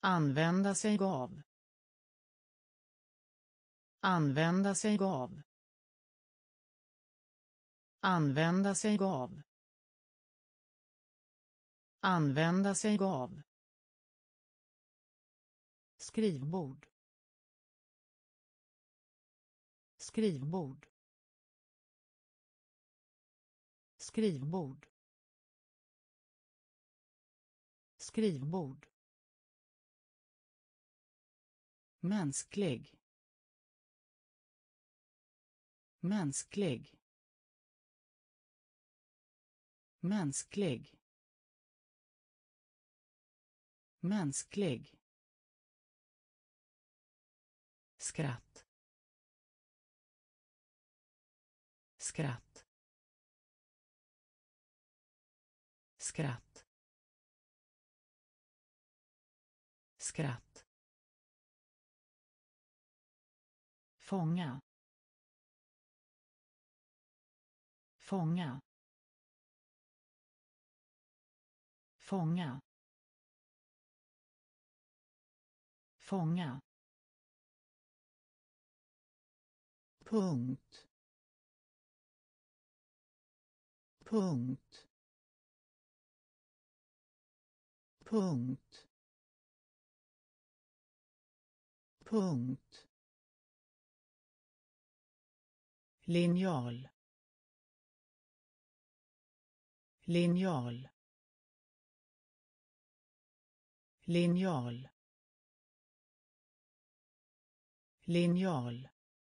Använda sig av. Använda sig av. Använda sig av. Använda sig av. Skrivbord. Skrivbord. Skrivbord. Skrivbord. Mänsklig. Mänsklig. Mänsklig. Mänsklig. Skratt. Skratt. Skratt. Skratt. Fånga. Fånga. Fånga. Fånga. Punkt. Punkt. Punkt. Punkt. Linjal. Linjal. Linjal. Linjal.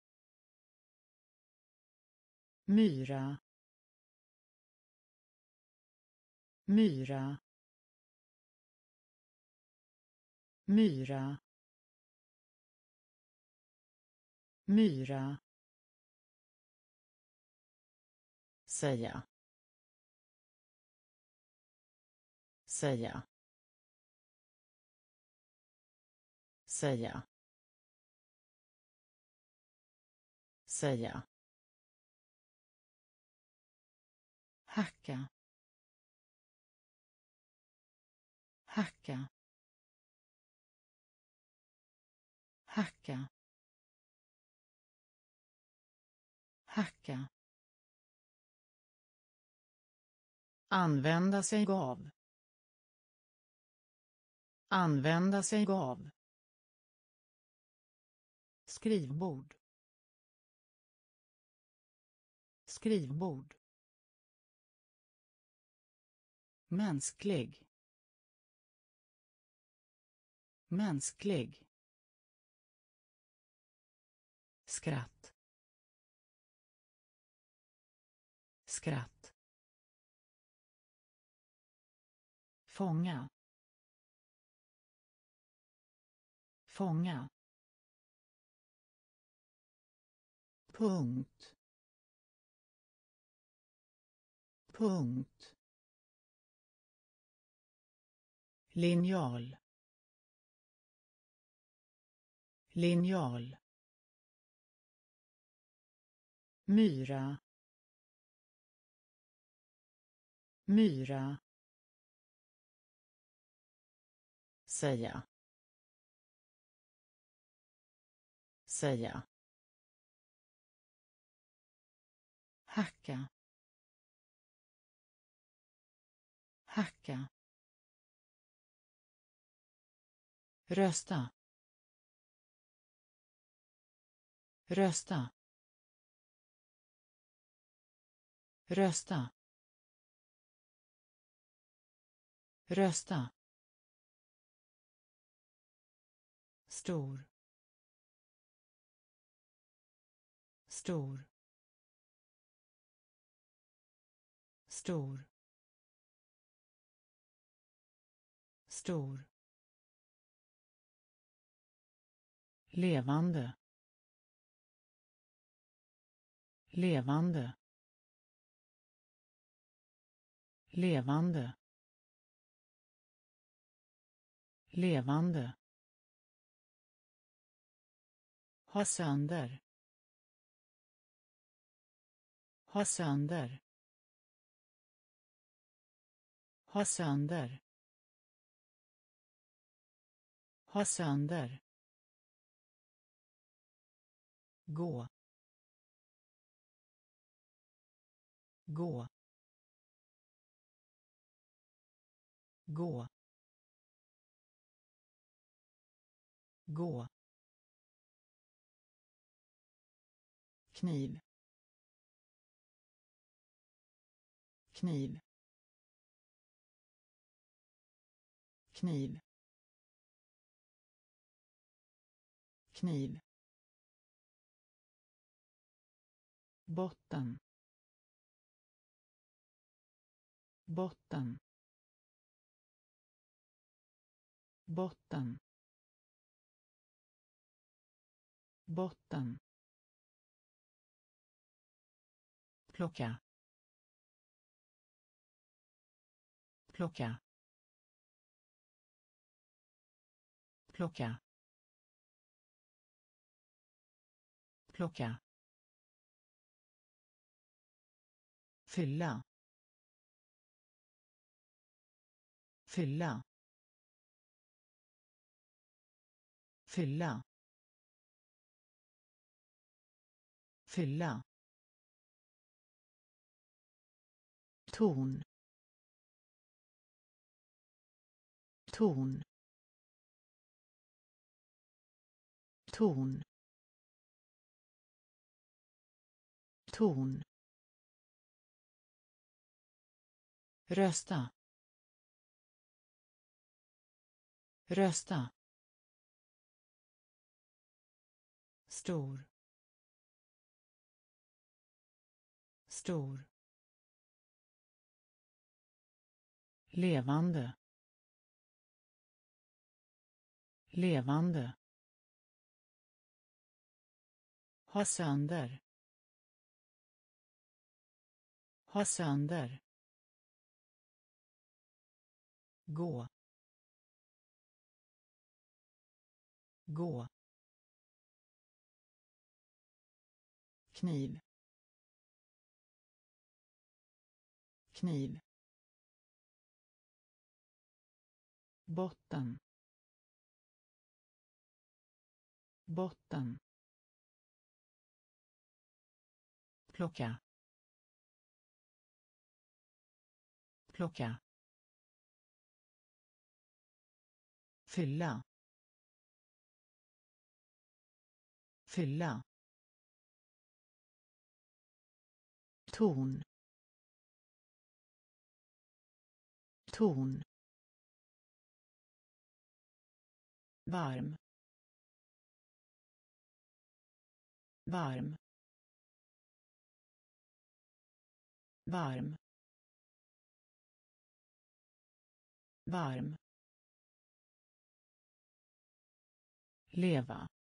Myra. Myra. Myra. Myra. Säga. Säga. Säga. Säga. Hacka. Hacka. Hacka. Hacka. Använda sig av. Använda sig av. Skrivbord. Skrivbord. Mänsklig. Mänsklig. Skratt. Skratt. Fånga. Fånga. Punkt. Punkt. Linjal. Linjal. Myra. Myra. Säga. Säga. Hacka. Hacka. Rösta. Rösta. Rösta. Rösta. Stor. Stor. Stor. Stor. Levande. Levande. Levande. Levande. Ha sönder. Ha sönder. Ha sönder. Ha sönder. Gå. Gå. Gå. Gå. Kniv. Kniv. Kniv. Kniv. Botten. Botten. Botten. Botten. Plocka. Plocka. Plocka. Plocka. Fylla. Fylla. Fylla. Fylla. Ton. Ton. Ton. Ton. Rösta. Rösta. Stor. Stor. Levande. Levande. Ha sönder. Ha sönder. Gå. Gå. Kniv. Kniv. Botten. Botten. Plocka. Plocka. Fylla. Fylla. Ton. Ton. Varm. Varm. Varm. Varm. Leva.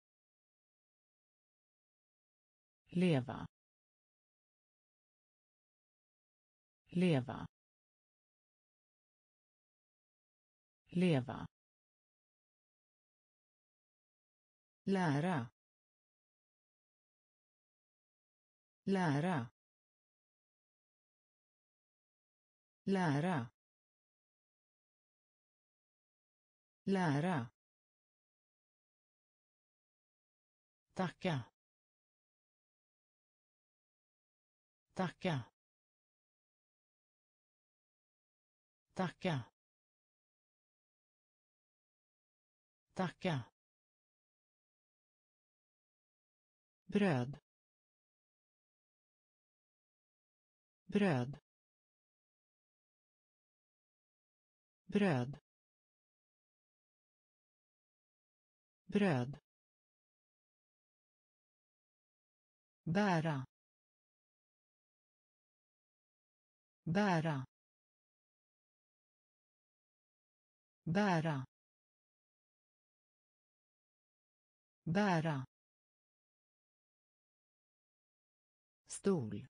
Leva. Leva. Leva. Lära. Lära. Lära. Lära. Tacka. Tacka. Tacka. Tacka. Bröd. Bröd. Bröd. Bröd. Bära. Bära. Bära. Bära. Stol.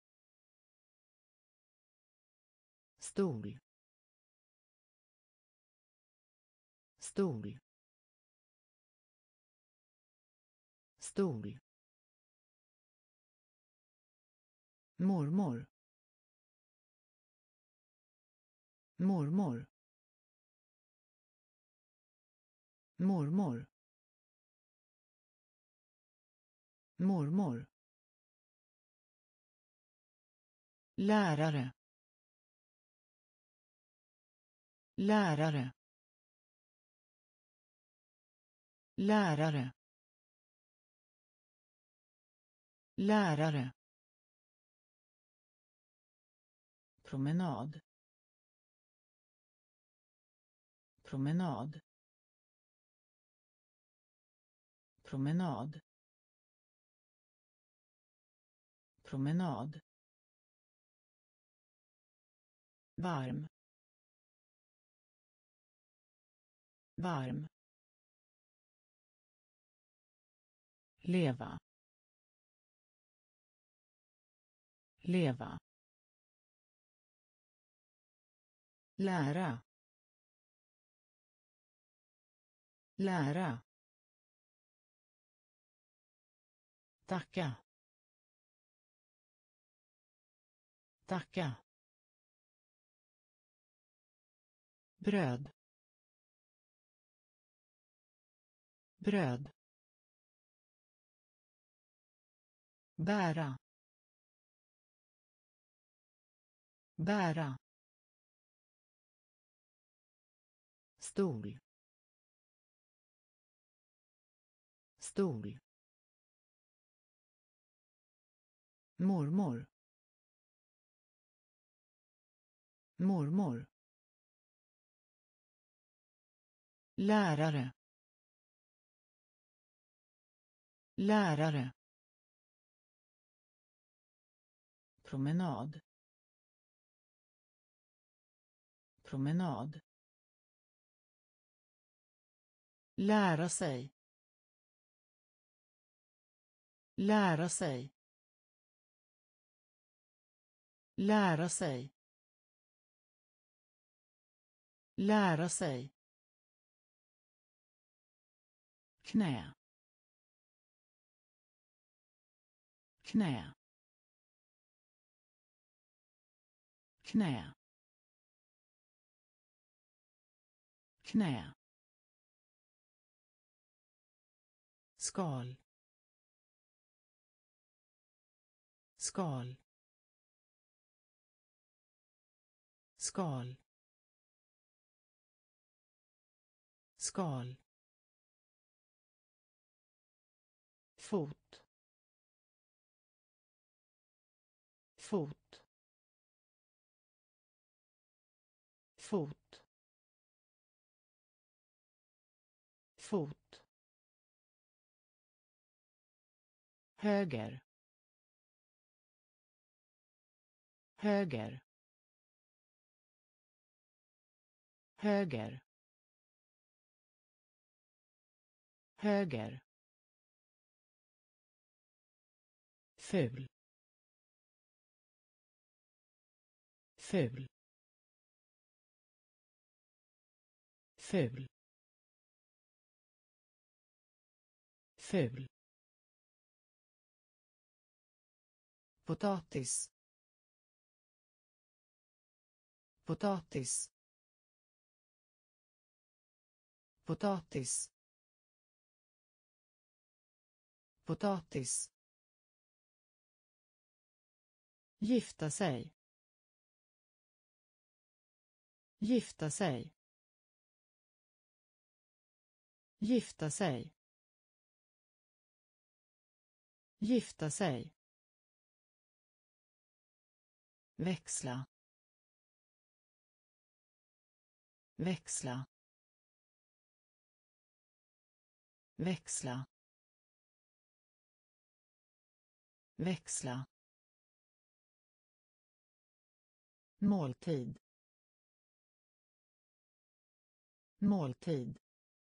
Stol. Stol. Stol. Mormor. Mormor. mormor, mormor, lärare, lärare, lärare, lärare, promenad, promenad, promenad, promenad, varm, varm, leva, leva, lära, lära, tacka, tacka, bröd, bröd, bära, bära, stol, stol, mormor, mormor, lärare, lärare, promenad, promenad, lära sig, lära sig, lära sig, lära sig, knä, knä, knä, knä, skal, skal, skal, skal, fot, fot, fot, fot, höger, höger, höger, höger, ful, ful, ful, ful, potatis, potatis, potatis, potatis, gifta sig, gifta sig, gifta sig, gifta sig, växla, växla, växla, växla, måltid, måltid,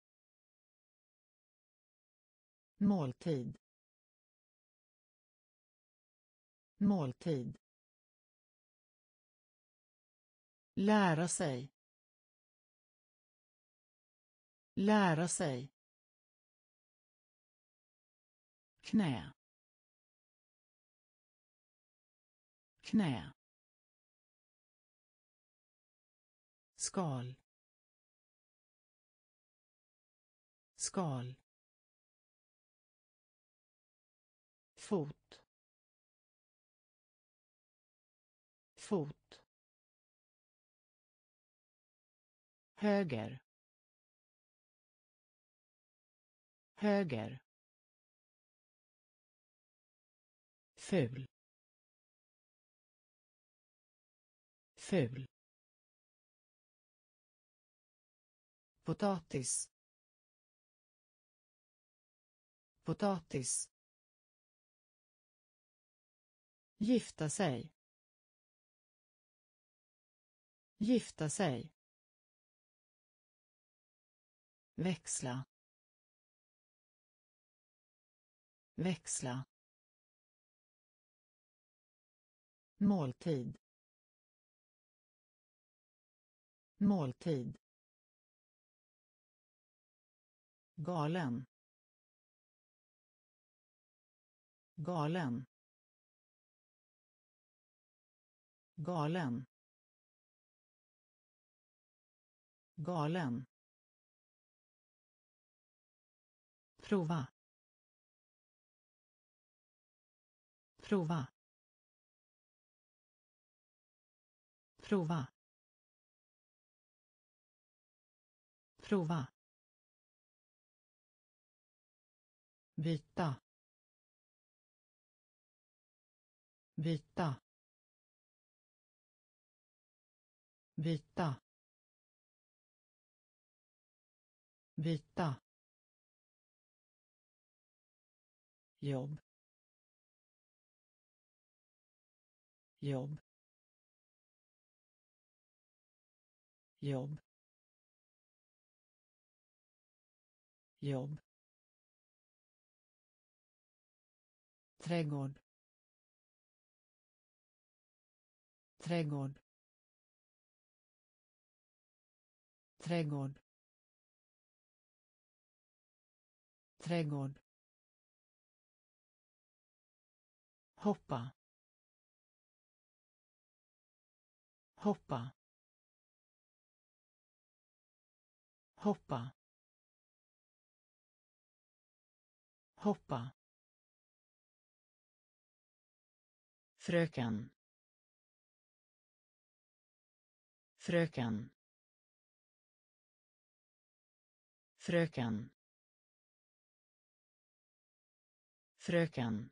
måltid, måltid, lära sig, lära sig, knä, knä, skal, skal, fot, fot, höger, höger, ful, ful, potatis, potatis, gifta sig, gifta sig, växla, växla, måltid, måltid, galen, galen, galen, galen, prova, prova, prova, prova, byta, byta, byta, byta, jobb, jobb, jobb, jobb, trädgård, trädgård, trädgård, trädgård, hoppa, hoppa, hoppa, hoppa, fröken, fröken, fröken, fröken,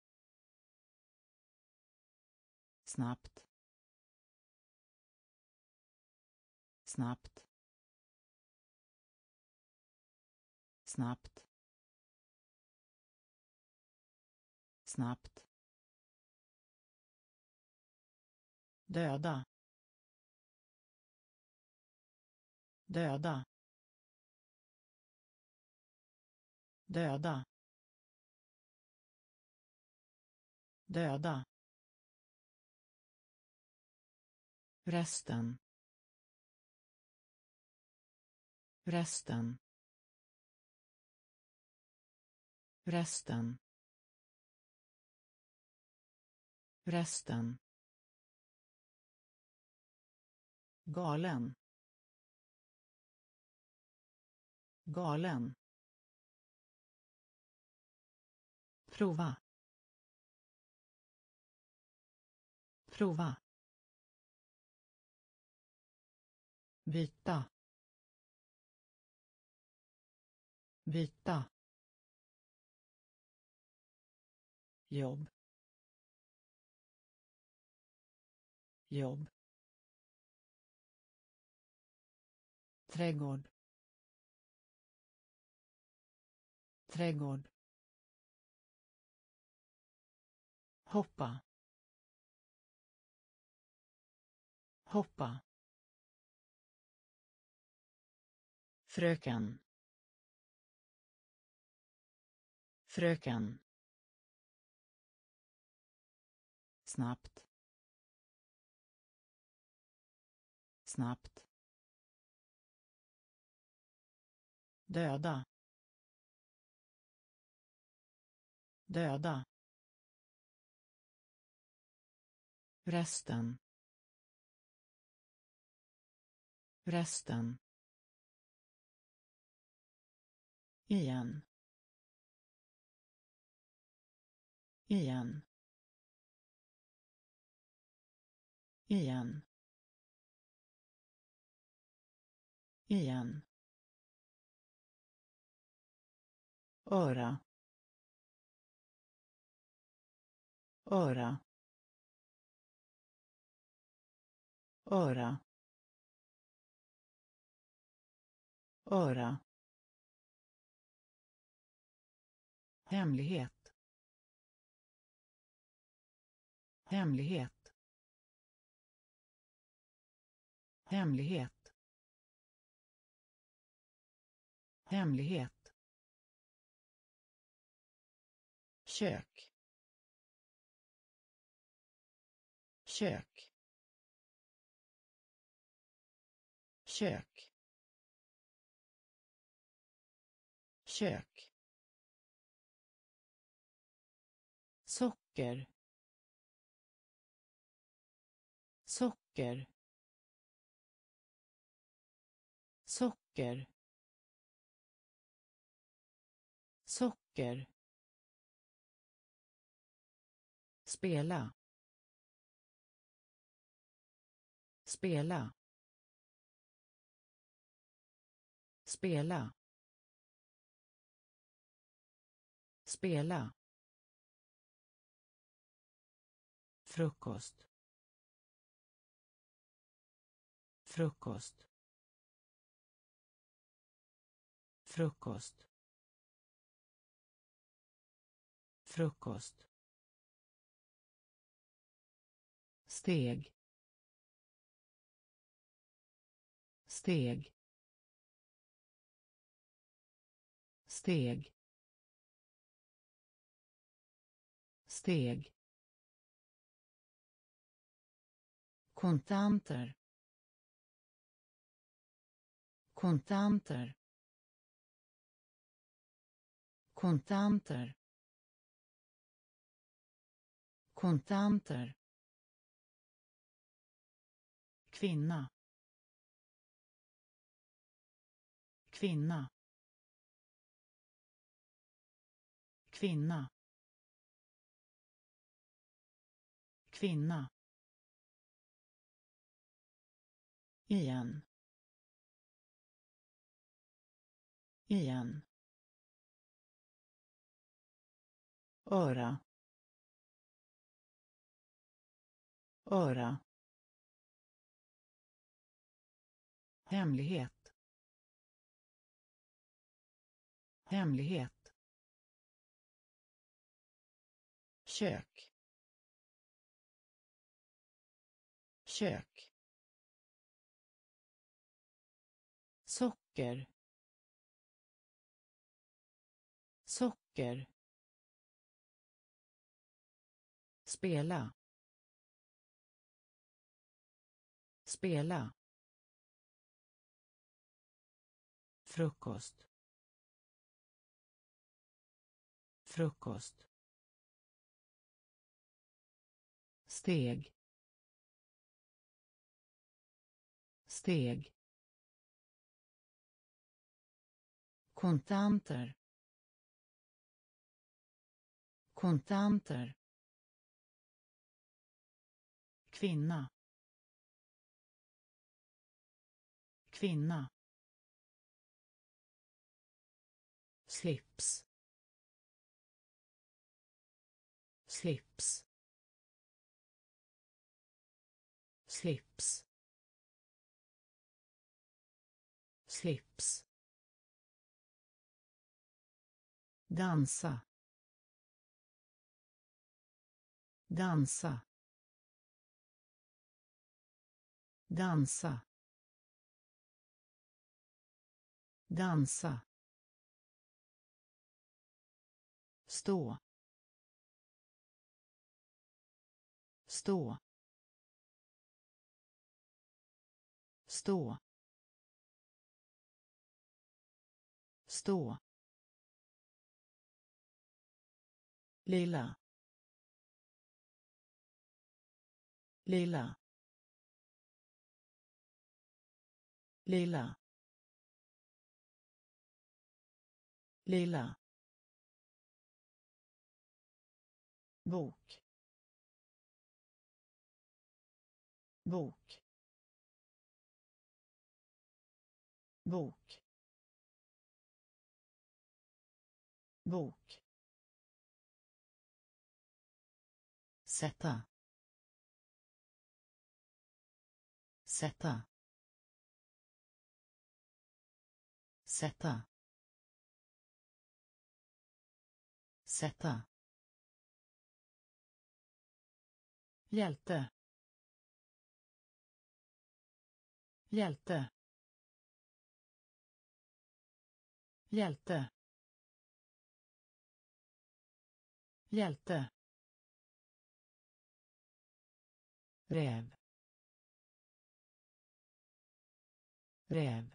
snabbt, snabbt, snabbt, snabbt, döda, döda, döda, döda, resten, resten, resten, resten, galen, galen, prova, prova, byta, byta, jobb, jobb, trädgård, trädgård, hoppa, hoppa, fröken, fröken, snabbt, snabbt, döda, döda, resten, resten, igen, igen, igen, igen, öra, öra, öra, öra, hemlighet, hemlighet, hemlighet, hemlighet, kök, kök, kök, kök, socker, socker, socker, socker, spela, spela, spela, spela, frukost, frukost, frukost, frukost, steg, steg, steg, steg, kontanter, kontanter, kontanter, kontanter, kvinna, kvinna, kvinna, kvinna, igen, igen, öra, öra, hemlighet, hemlighet, kök, kök, socker, socker, spela, spela, frukost, frukost, steg, steg, kontanter, kontanter, kvinna, kvinna, slips, slips, slips, slips, dansa, dansa, dansa, dansa, stå, stå, stå, stå, lilla, lilla, lilla, lila bok bok bok bok sätta sätta sätta sätta hjälte hjälte hjälte hjälte räv räv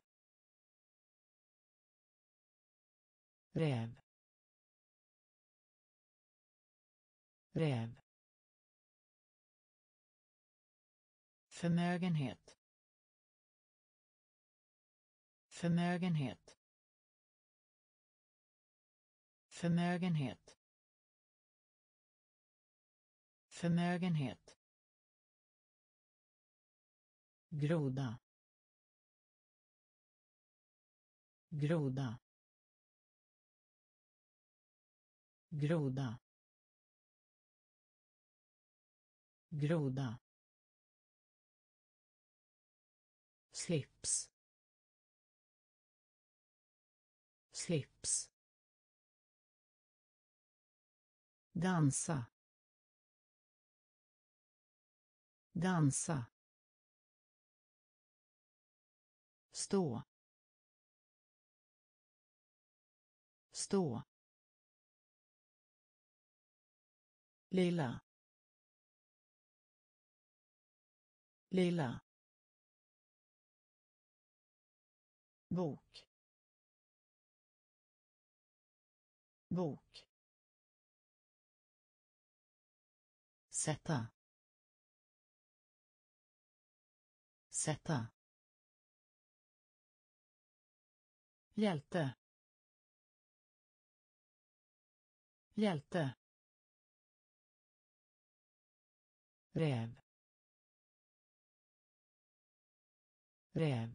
räv räv förmögenhet förmögenhet förmögenhet förmögenhet groda groda groda groda slips slips dansa dansa stå stå lila lila bok bok sätta sätta hjälte hjälte räv räv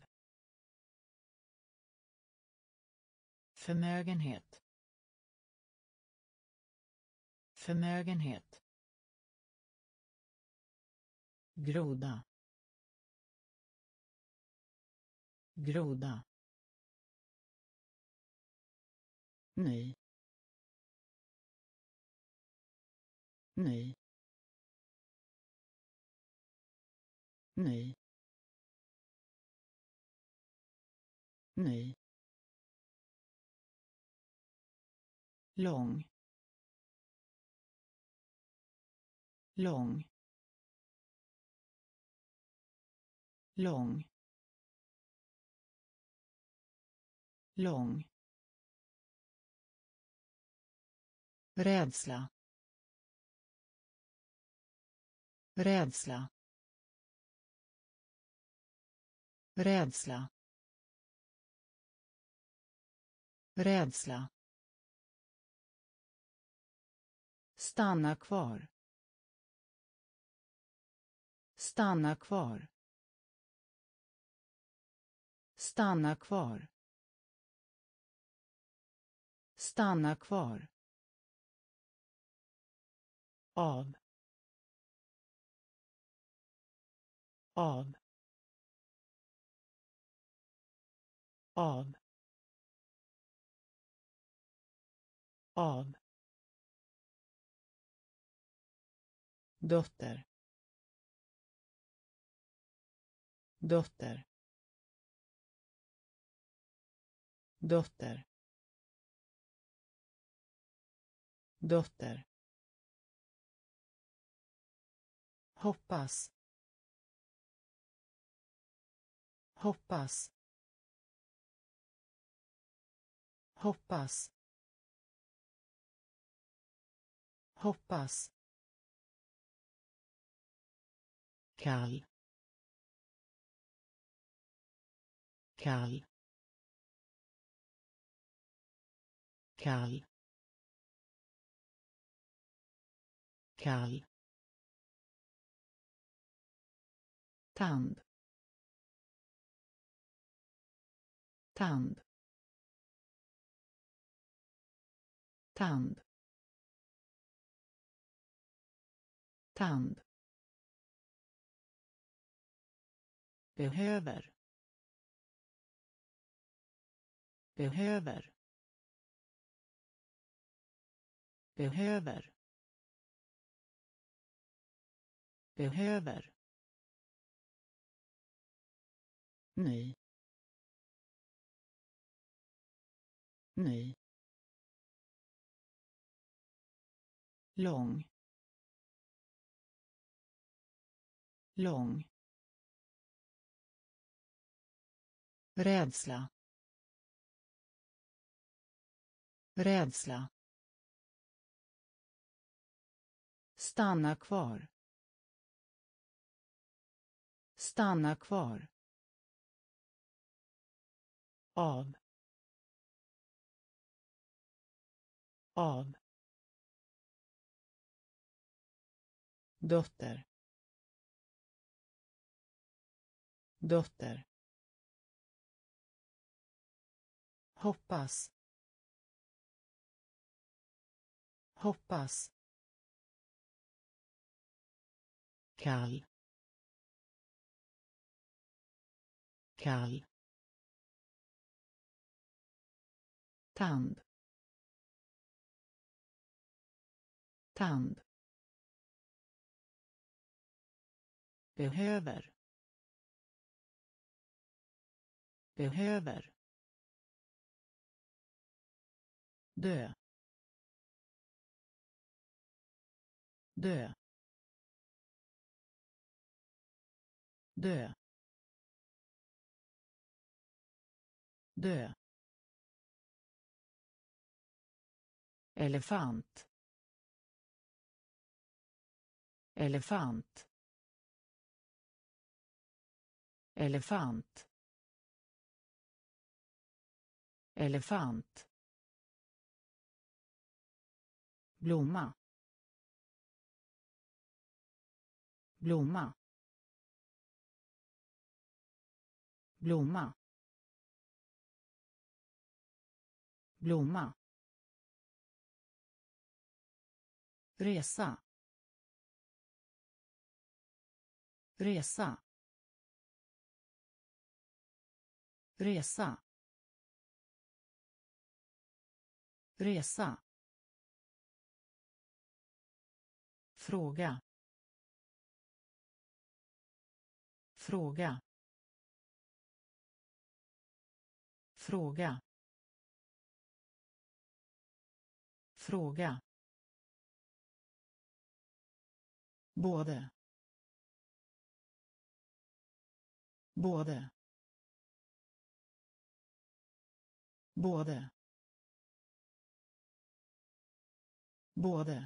förmögenhet förmögenhet groda groda ny ny ny ny lång lång lång lång rädsla rädsla rädsla rädsla stanna kvar stanna kvar stanna kvar stanna kvar av av av av dotter dotter dotter dotter hoppas hoppas hoppas hoppas kall kall kall, kall, tand, tand, tand, tand, behöver, behöver, behöver, behöver, ny, ny, lång, lång, rädsla, rädsla, stanna kvar, stanna kvar, av, av, dotter, dotter, hoppas, hoppas, kall, kall, tand, tand, behöver, behöver, dö, dö, dö, dö, elefant, elefant, elefant, elefant, blomma, blomma, blomma, blomma, resa, resa, resa, resa, fråga, fråga, fråga, fråga, både, både, både, både,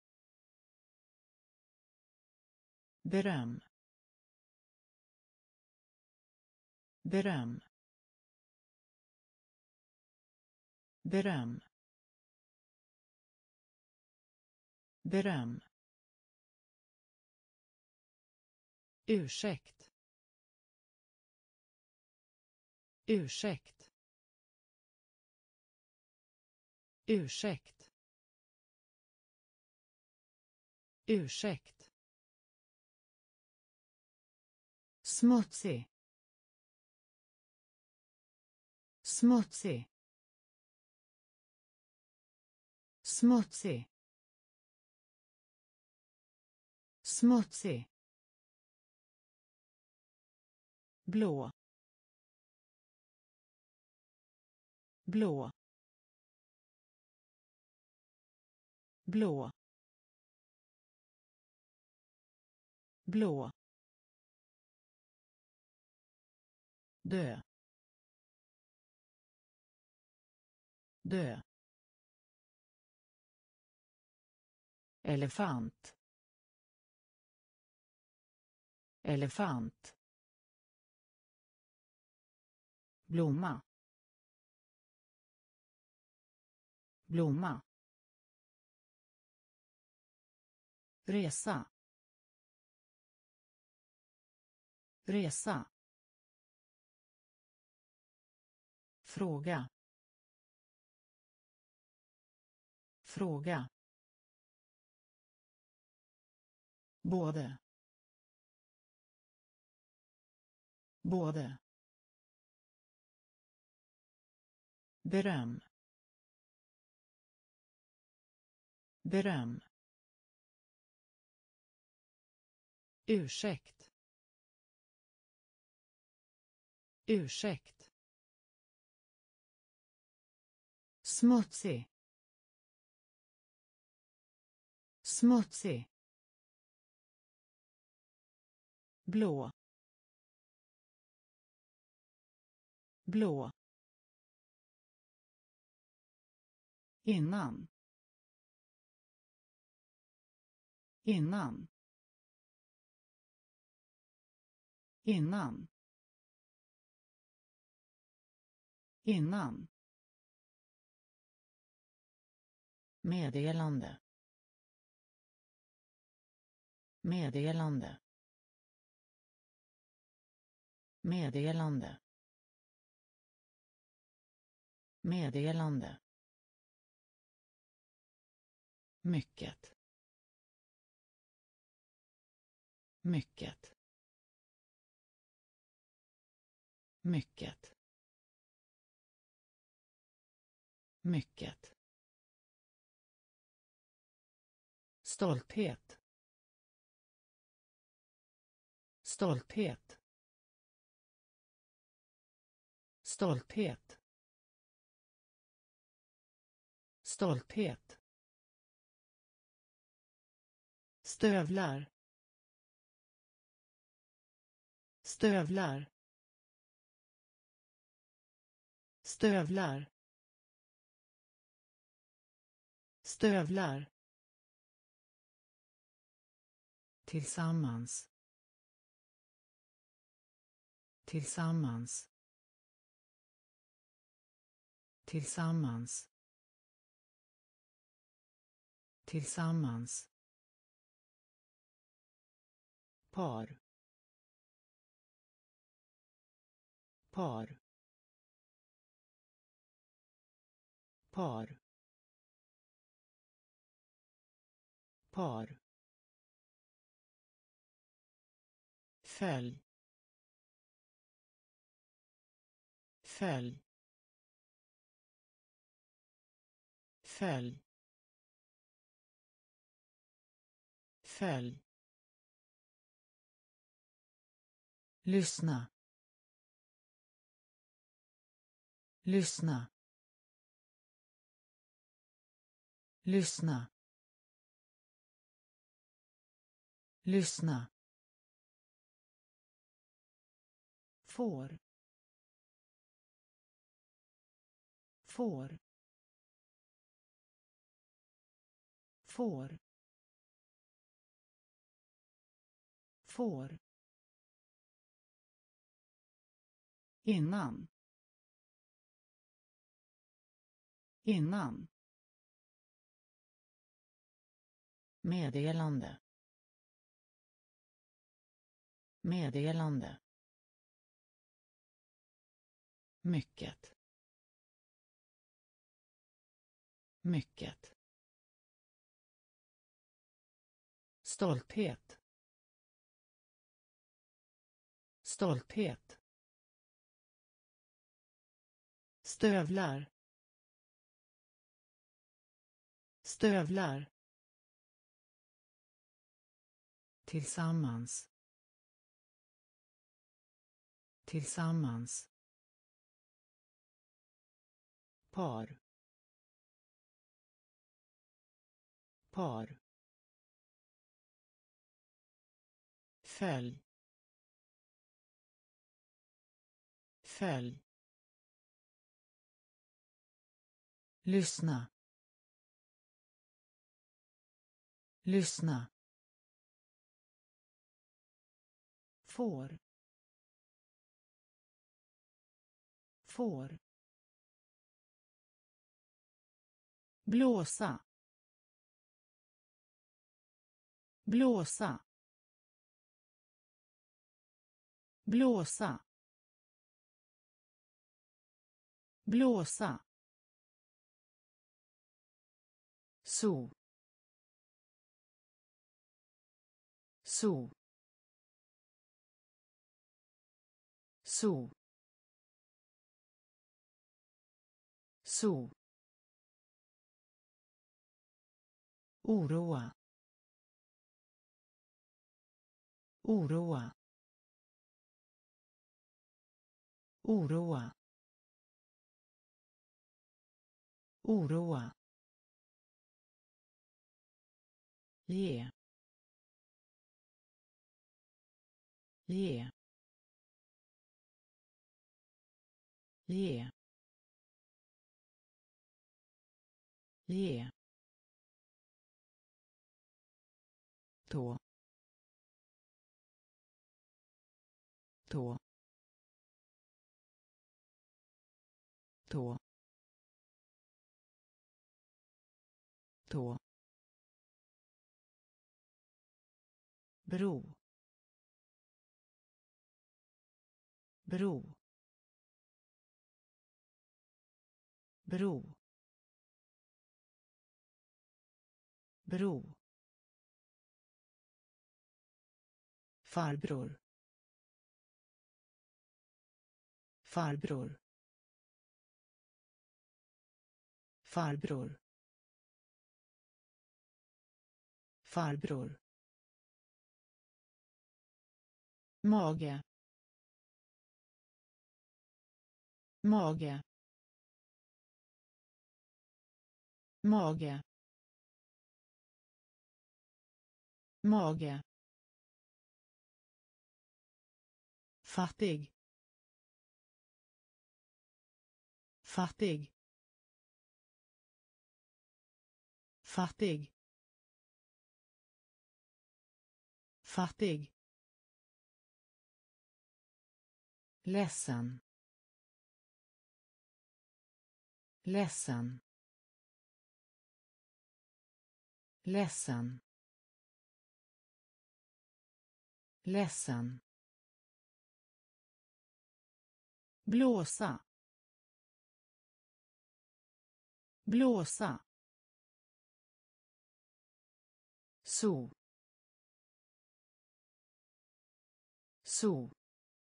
beröm, beröm, beröm, beröm, ursäkt, ursäkt, ursäkt, ursäkt, smutsig, smutsig, smutsig, smutsig, blå, blå, blå, blå, dö, dö, elefant, elefant, blomma, blomma, resa, resa, fråga, fråga, både, både, beröm, beröm, ursäkt, ursäkt, smutsig, smutsig, blå, blå, innan, innan, innan, innan, meddelande, meddelande, meddelande, meddelande, mycket, mycket, mycket, mycket, stolthet, stolthet, stolthet, stolthet, stövlar, stövlar, stövlar, stövlar, tillsammans, tillsammans, tillsammans, tillsammans, par, par, par, par, följ, följ, följ, följ, lyssna, lyssna, lyssna, lyssna, får, får, får, får, innan, innan, meddelande, meddelande, mycket, mycket, stolthet, stolthet, stövlar, stövlar, tillsammans, tillsammans, par, par, följ, följ, lyssna, lyssna, får, får, blåsa, blåsa, blåsa, blåsa, så, så, så, så, oroa, oroa, oroa, oroa, ge, ge, ge, ge, tå, tå, tå, tå, bro, bro, bro, bro, farbror, farbror, farbror, farbror, mage, mage, mage, mage, fattig, fattig, fattig, fattig, ledsen, ledsen, ledsen, ledsen, blåsa, blåsa, så, så,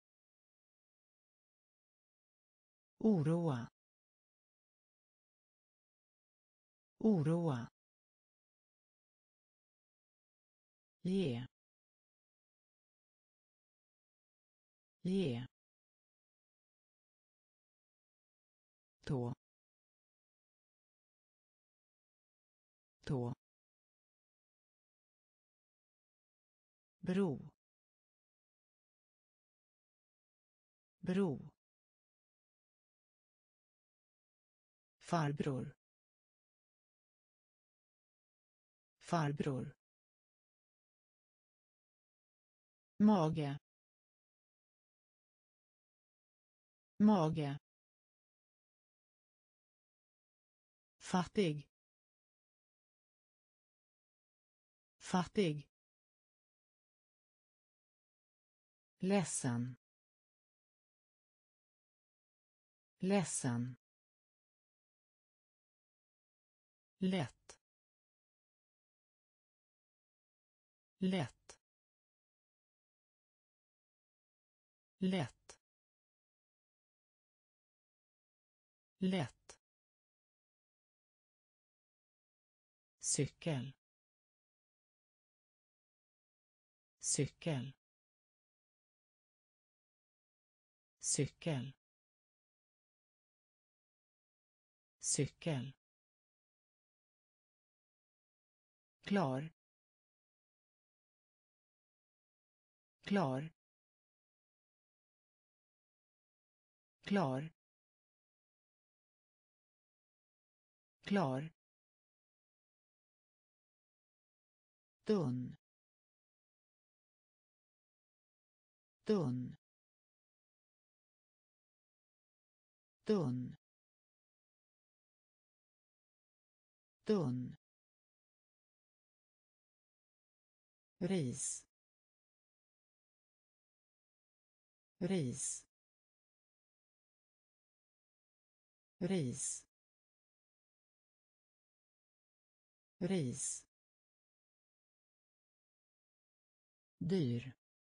oroa, oroa, ge, ge, tå, tå, bro, bro, farbror, farbror, mage, mage, fattig, fattig, ledsen, ledsen, lätt, lätt, lätt, lätt, cykel, cykel, cykel, cykel, klar, klar, klar, klar, tunn, tunn, tunn, tunn, ris, ris, ris, ris, dyr,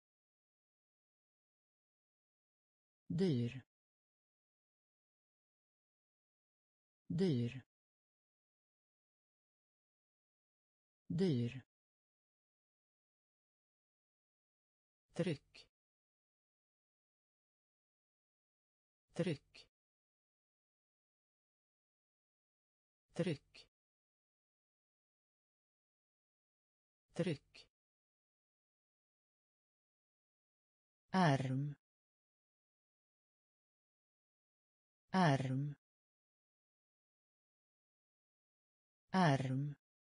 dyr, dyr, dyr, tryck, tryck, tryck, tryck, arm, arm, arm,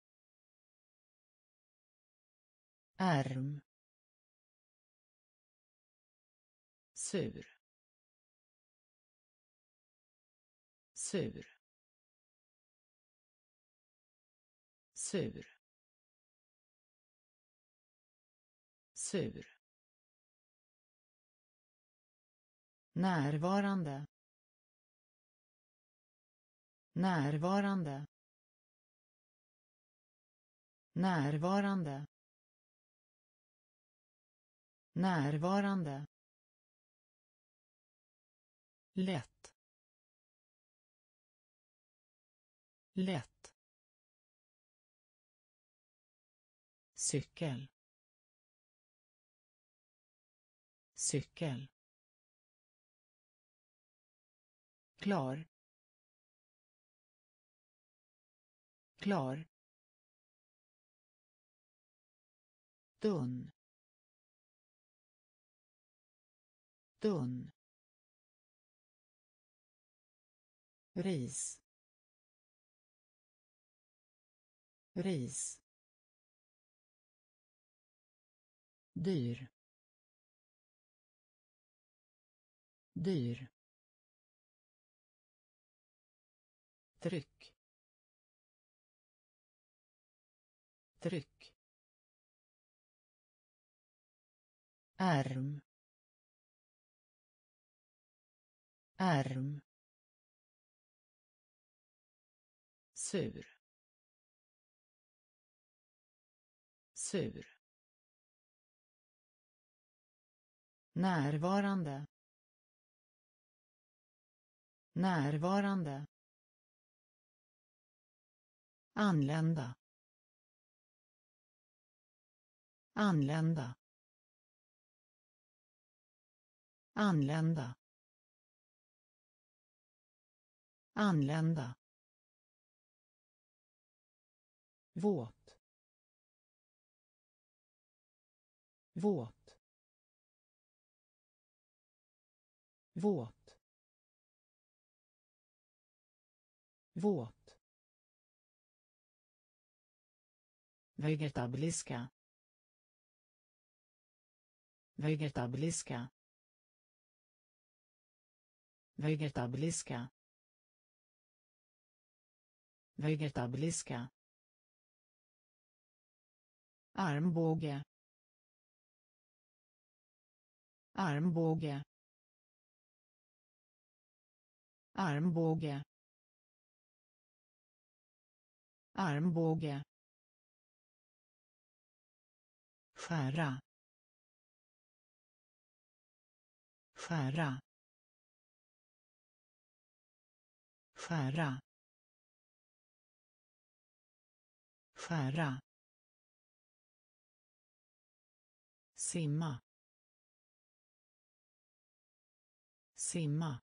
arm, sur, sur, sur, sur, närvarande, närvarande, närvarande, närvarande, lätt, lätt, cykel, cykel, klar, klar, tunn, tunn, ris, ris, dyr, dyr, tryck, tryck, arm, arm, sur, sur, närvarande, närvarande, anlända, anlända, anlända, anlända, våt, våt, våt, våt, vegetabiliska, vegetabiliska, vegetabiliska, vegetabiliska, armbåge, armbåge, armbåge, armbåge, skära, skära, skära, skära, simma, simma,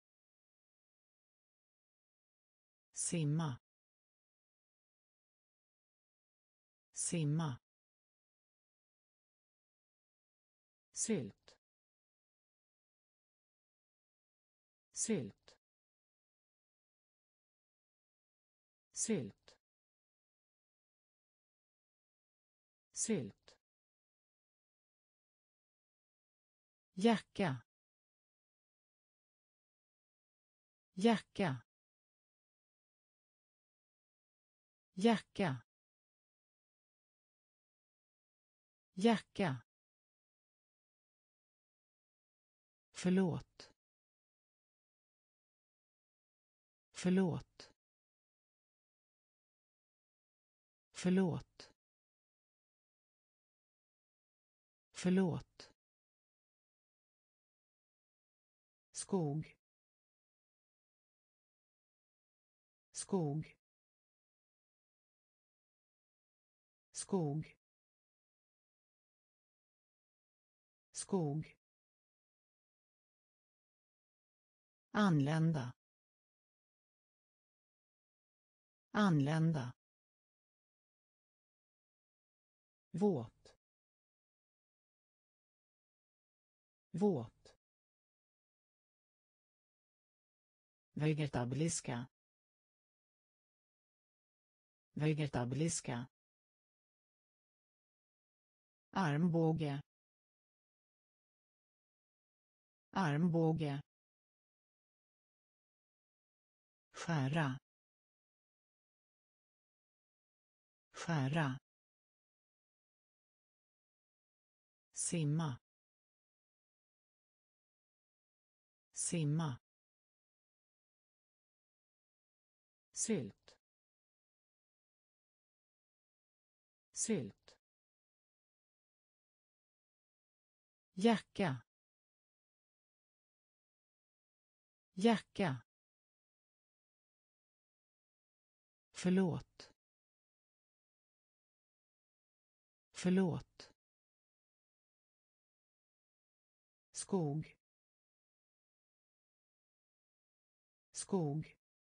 simma, simma, sylt, sylt, sylt, sylt, jacka, jacka, jacka, jacka, förlåt, förlåt, förlåt, förlåt, skog, skog, skog, skog, anlända, anlända, våt, våt, vegetabiliska, vegetabiliska, armbåge, armbåge, skära, skära, simma, simma, sylt, sylt, jacka, jacka, förlåt, förlåt, skog, skog,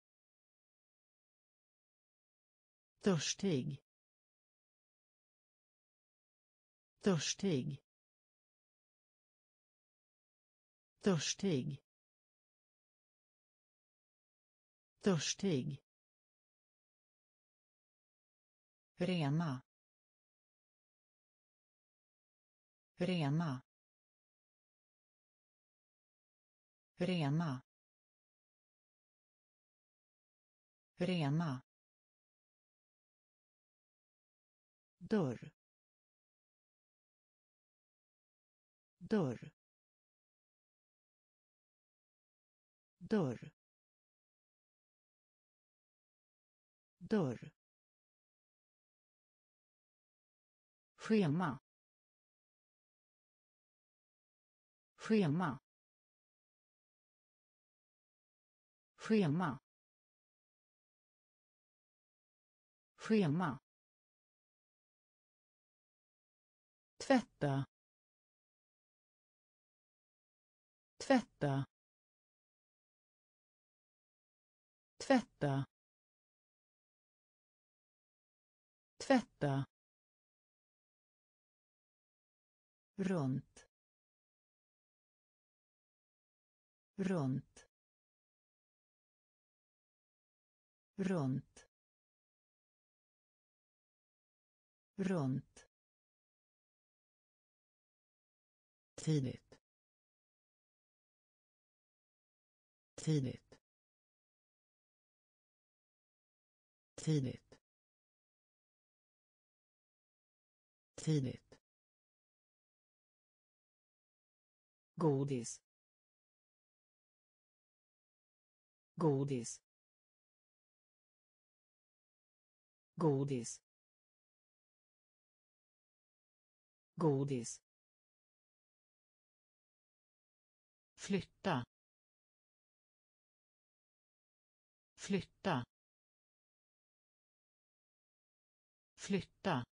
törstig, törstig, törstig, törstig, rena, rena, rena, rena, dörr, dörr, dörr, dörr, schema, schema, schema, schema, tvätta, tvätta, tvätta, tvätta, runt, runt, runt, runt, tidigt, tidigt, tidigt, tidigt, godis, godis, godis, godis, flytta, flytta, flytta,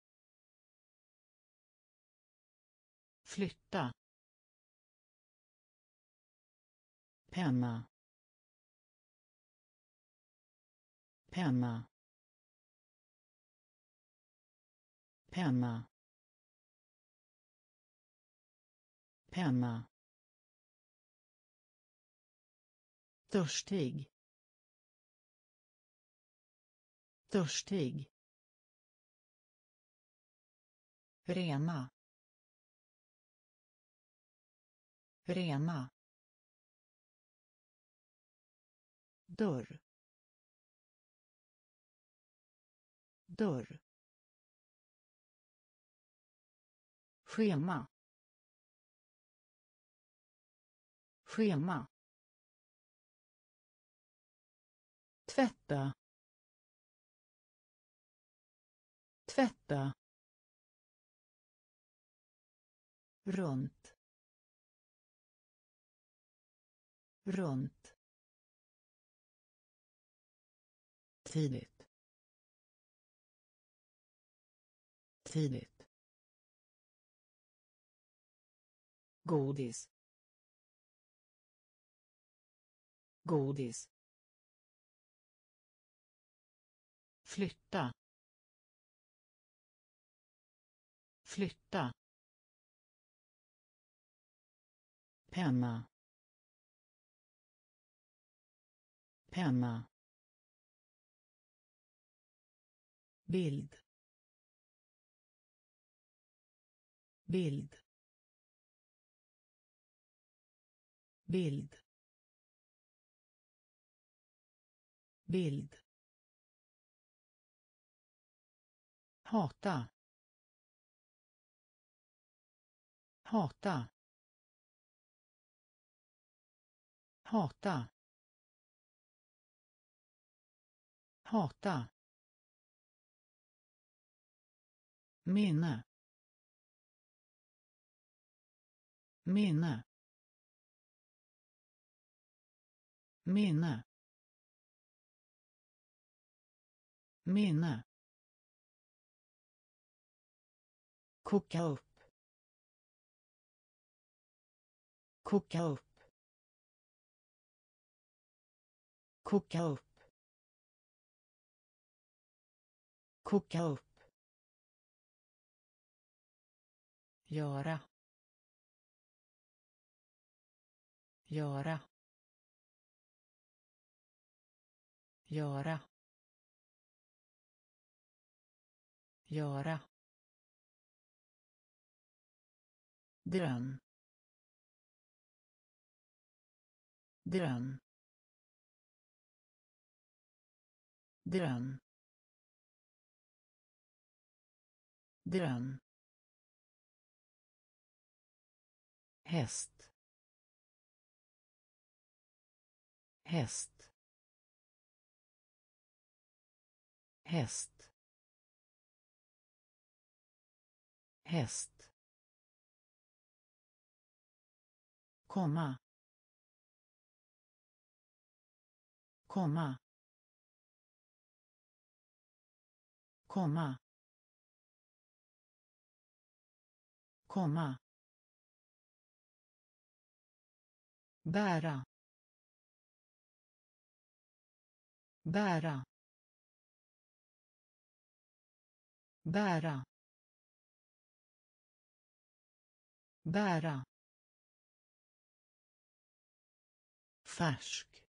flytta, penna, penna, penna, penna, törstig, törstig, rena, rena, dörr, dörr, schema, schema, tvätta, tvätta, runt, runt, tidigt, tidigt, godis, godis, flytta, flytta, penna, penna, bild, bild, bild, bild, hata, hata, hata, hata, minne, minne, minne, minne, koka upp, koka upp, koka upp, koka upp, göra, göra, göra, göra, dröm, dröm, dröm, dröm, häst, häst, häst, häst, komma, komma, komma, komma, bära, bära, bära, bära, färsk,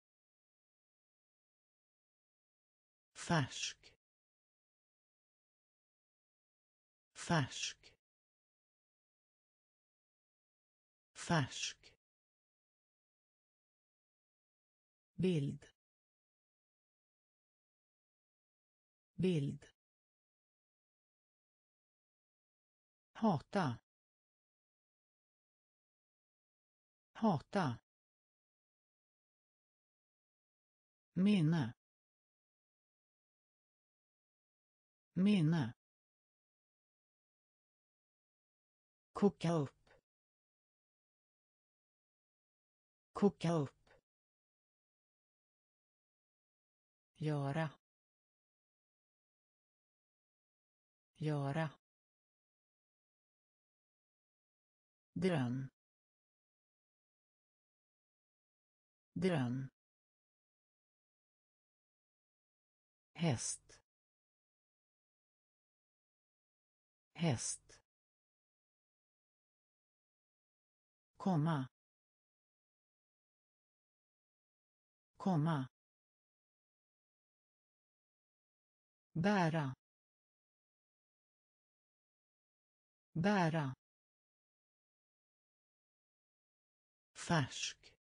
färsk, färsk, färsk, bild, bild, hata, hata, minne, minne, koka upp, koka upp, göra, göra, dröm, dröm, häst, häst, komma, komma, bära, bära, färsk,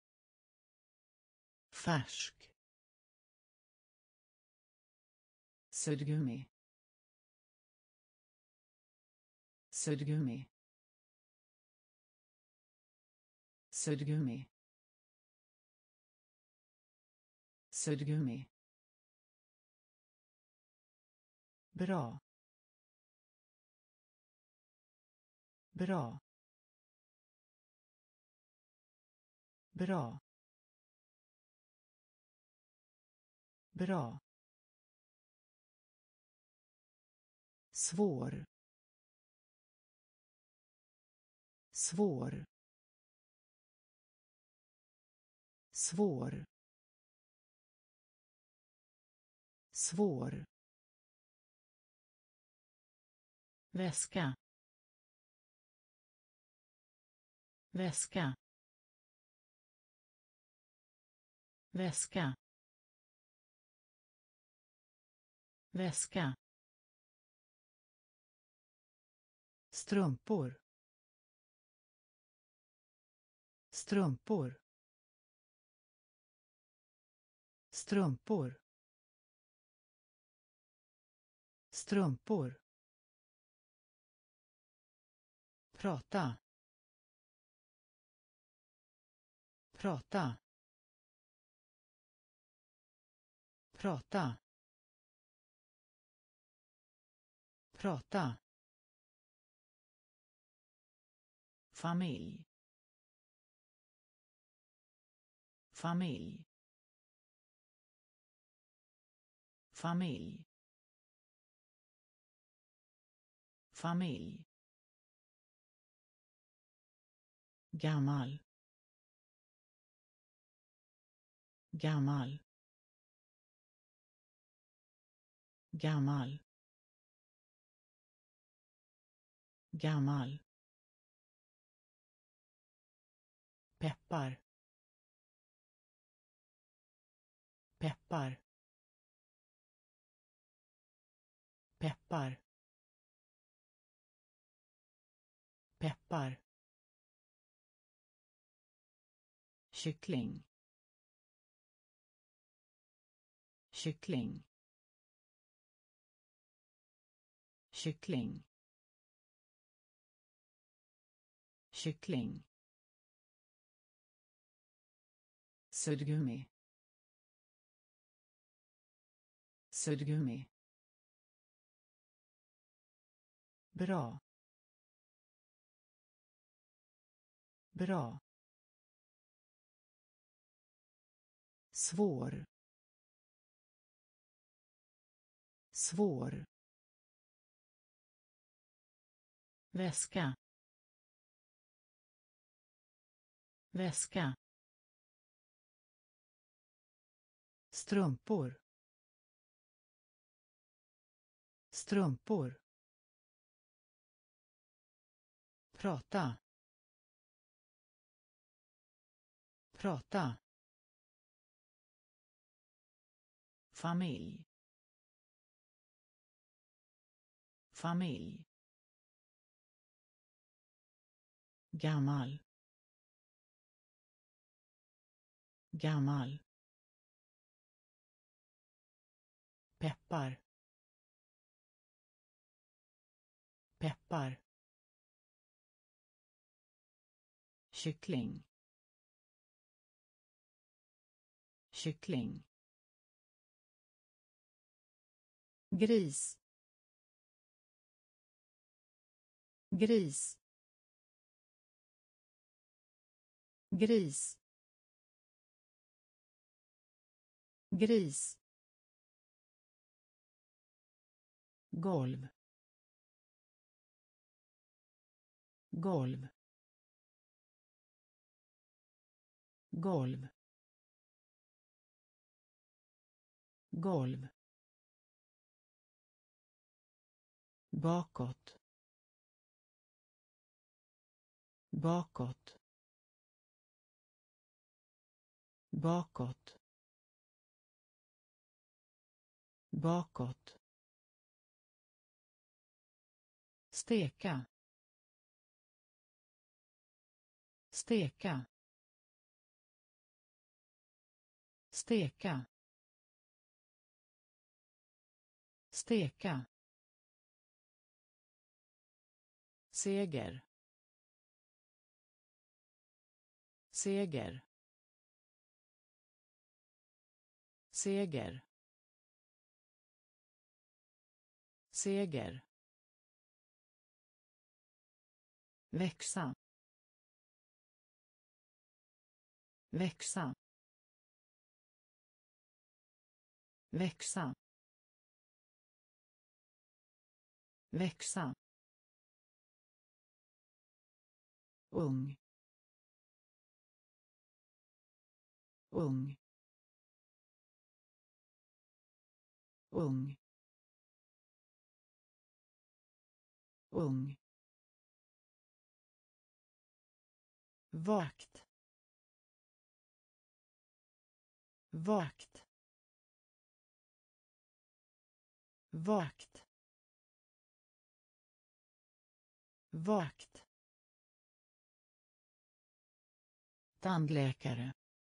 färsk, suddgummi, suddgummi, suddgummi, suddgummi, bra, bra, bra, bra, svår, svår, svår, svår, väska, väska, väska, väska, strumpor, strumpor, strumpor, strumpor, prata, prata, prata, prata, familj, familj, familj, familj, gammal, gammal, gammal, gammal, peppar, peppar, peppar, peppar, kyckling, kyckling, kyckling, kyckling, suddgummi, suddgummi, bra, bra, svår, svår, väska, väska, strumpor, strumpor, prata, prata, familj, familj, gammal, gammal, peppar, peppar, kyckling, kyckling, gris, gris, gris, gris, golv, golv, golv, golv, bakåt, bakåt, bakåt, bakåt, steka, steka, steka, steka, seger, seger, seger, seger, växa, växa, växa, växa, ung, ung, ung, ung, vakt, vakt, vakt, vakt, tandläkare,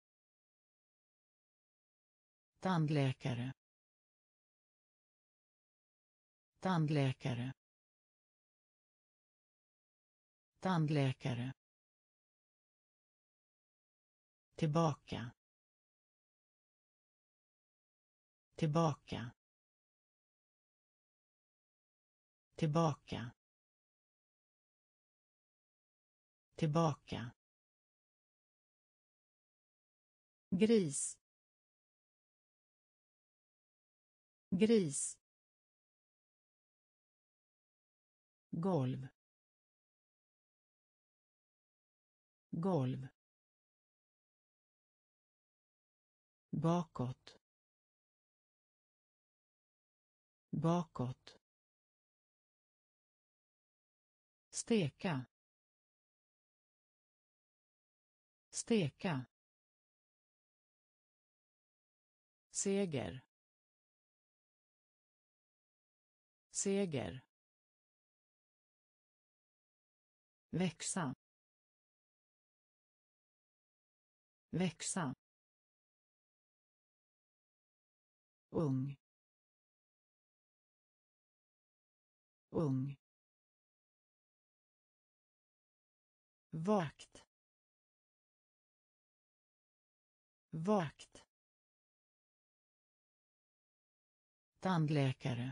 tandläkare, tandläkare, tandläkare, tillbaka, tillbaka, tillbaka, tillbaka, gris, gris, golv, golv, bakåt, bakåt, steka, steka, seger, seger, växa, växa, ung, ung, vakt, vakt, tandläkare,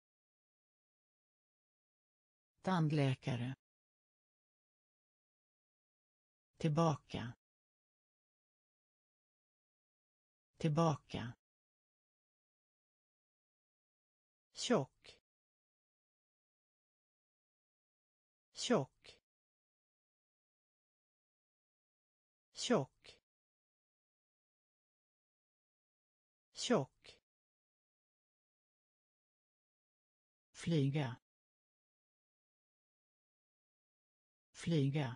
tandläkare, tillbaka, tillbaka, tjock, tjock, tjock, tjock, flyga, flyga,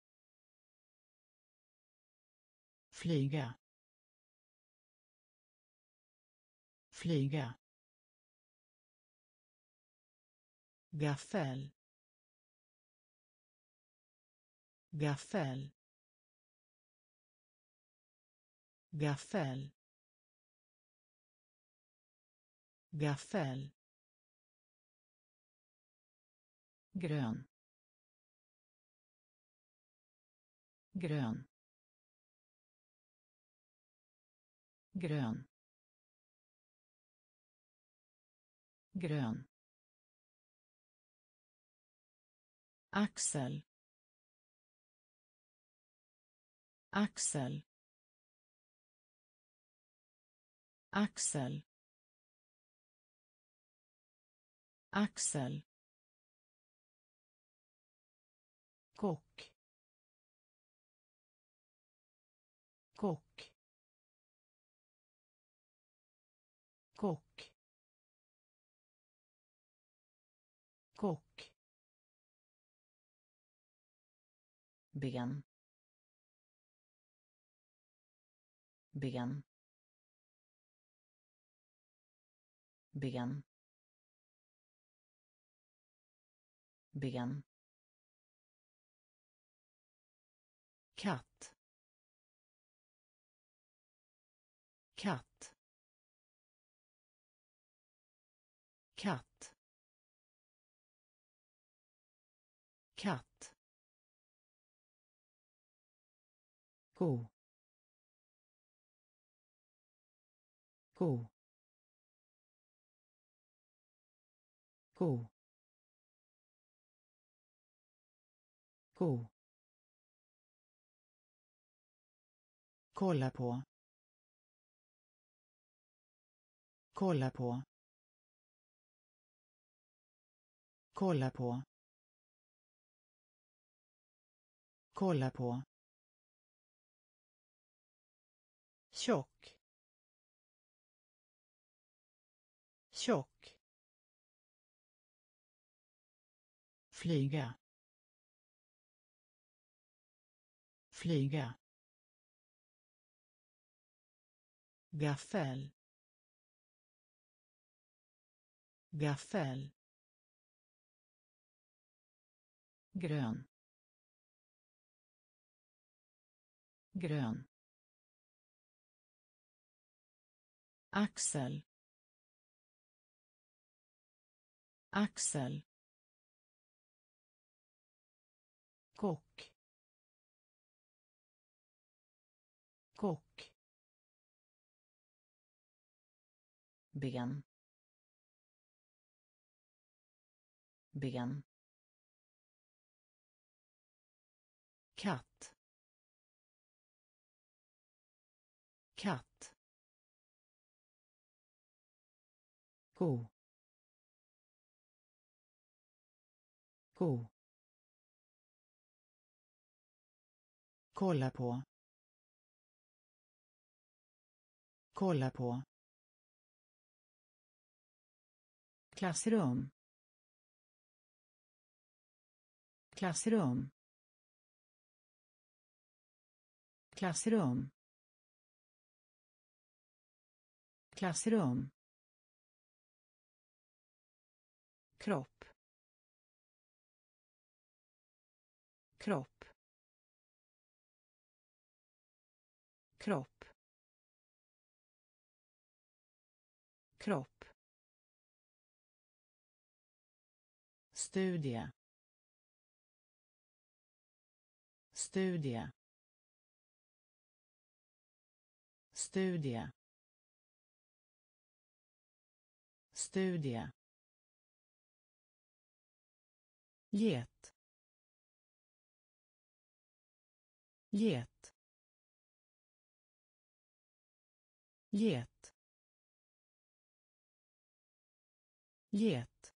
flyga, flyga, gaffel, gaffel, gaffel, gaffel, grön, grön, grön, grön, axel, axel, axel, axel, kock, kock, kock, kock, ben, ben, ben, ben, katt, katt, katt, katt, ko, ko, ko, ko. Kolla på. Kolla på. Kolla på. Kolla på. Tjock. Tjock. Flyga. Flyga. Gaffel. Gaffel. Grön. Grön. Axel. Axel. Kock. Kock. Ben. Ben. Katt. Katt. Ko. Ko. Kolla på. Kolla på. Klassrum. Klassrum. Klassrum. Klassrum. Kropp. Kropp. Kropp. Kropp. Studie. Studie. Studie. Studie. Get. Get. Get. Get.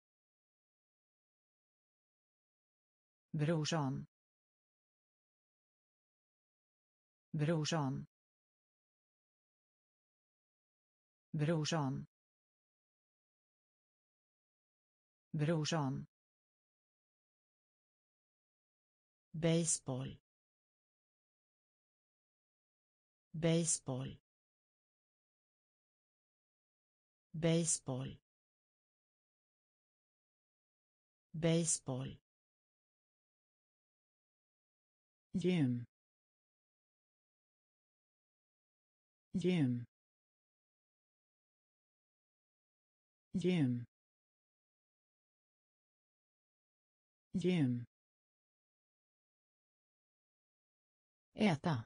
Brorsan. Brorsan. Brorsan. Brorsan. Baseball. Baseball. Baseball. Baseball. Gym. Gym. Gym. Gym. Äta.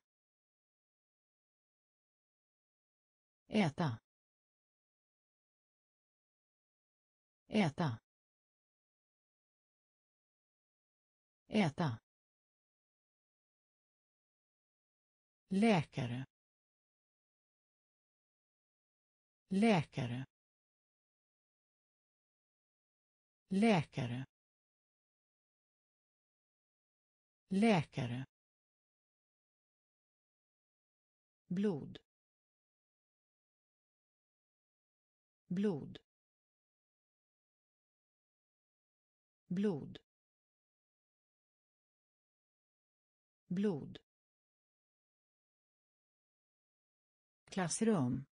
Äta. Äta. Äta. Läkare. Läkare. Läkare. Läkare. Blod. Blod. Blod. Blod. Klassrum.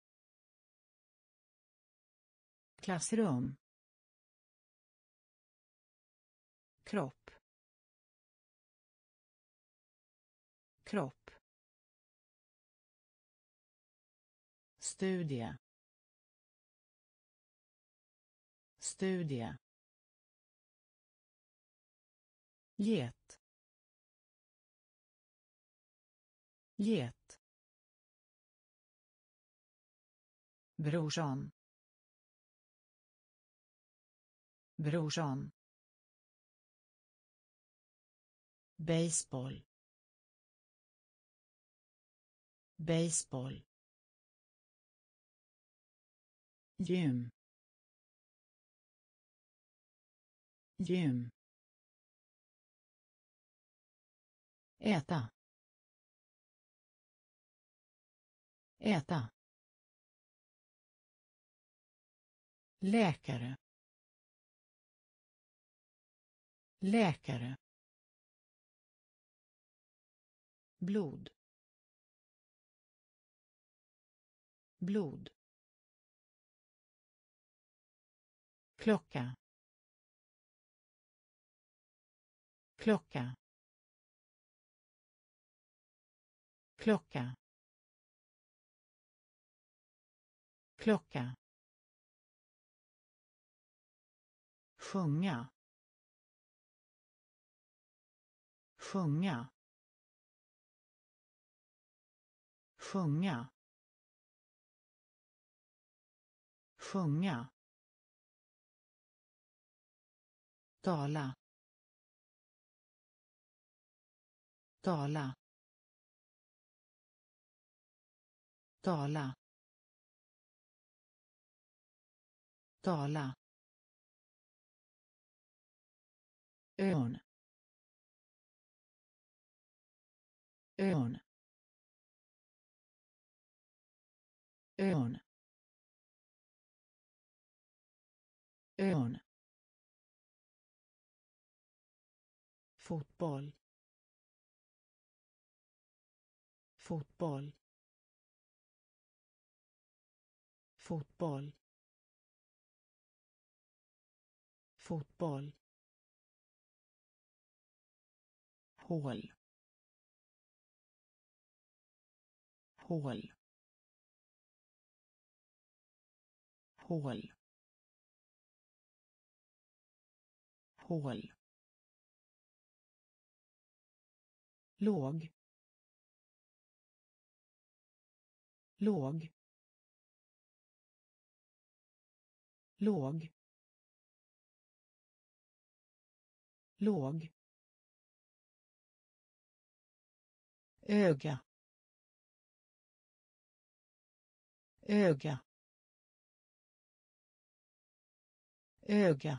Klassrum. Kropp. Kropp. Studie. studie, get, get, brorsan, brorsan, baseball, baseball, gym, gym, äta, äta, läkare, läkare, blod, blod, klocka, klocka, klocka, klocka, sjunga, sjunga, sjunga, sjunga, tala, tala, tala, tala, ön, ön, ön, ön, fotboll, fotboll, fotboll, fotboll, hål, hål, hål, hål, låg, låg, låg, låg, öga, öga, öga,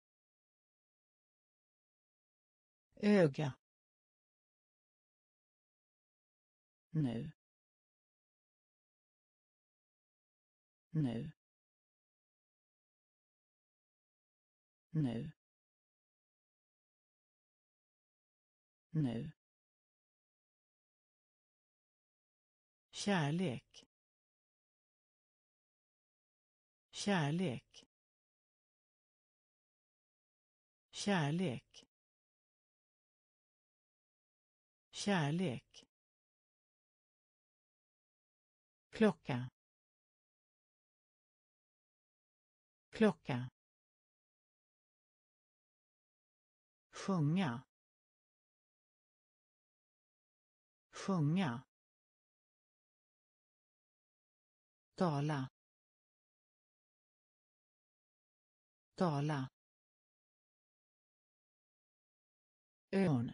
öga, nu, nu, nu, nu, kärlek, kärlek, kärlek, kärlek, klocka, klocka, sjunga, sjunga, tala, tala, ön,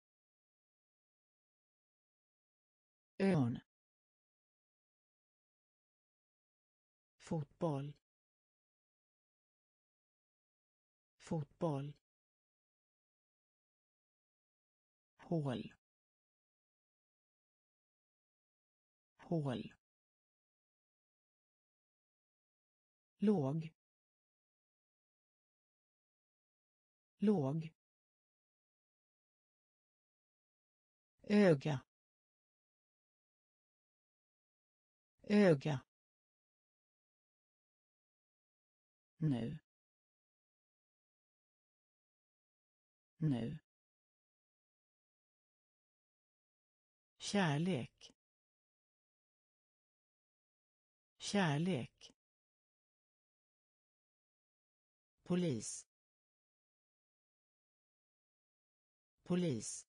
ön, fotboll, fotboll, hål, hål, låg, låg, öga, öga, nu, nu, kärlek, kärlek, polis, polis,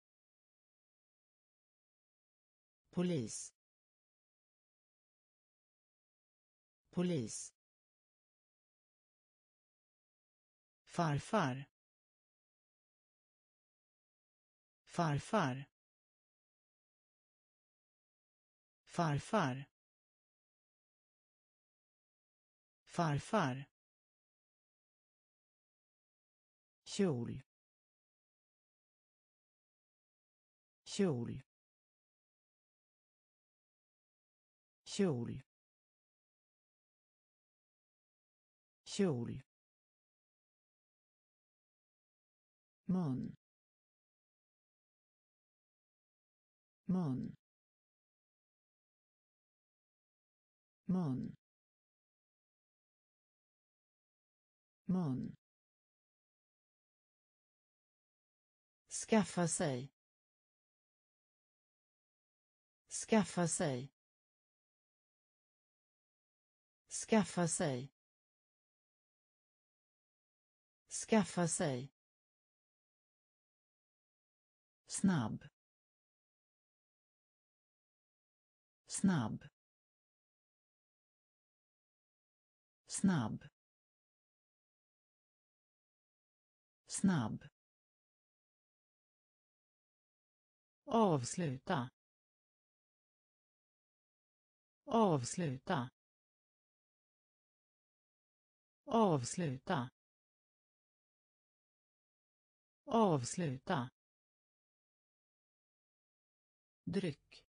polis, polis, farfar, farfar, farfar, farfar, kjol, kjol, kjol, kjol, mun, mun, mun, mun, skaffa sig, skaffa sig, skaffa sig, skaffa sig, snabb, snabb, snabb, snabb, avsluta, avsluta, avsluta, avsluta, dryck,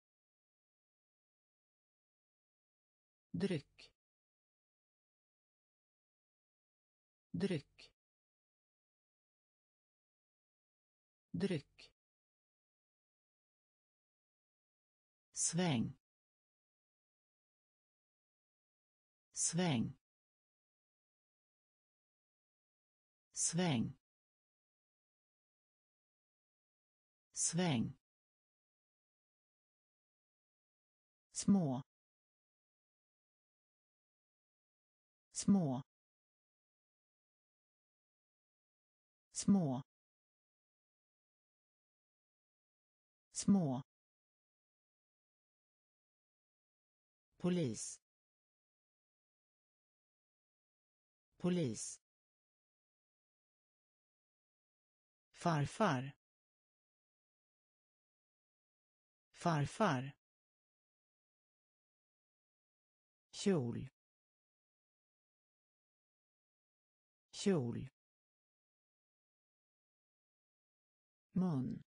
dryck, dryck, dryck, sväng, sväng, sväng, sväng, små, små, små, små, polis, polis, farfar, farfar, kjol, kjol, mun,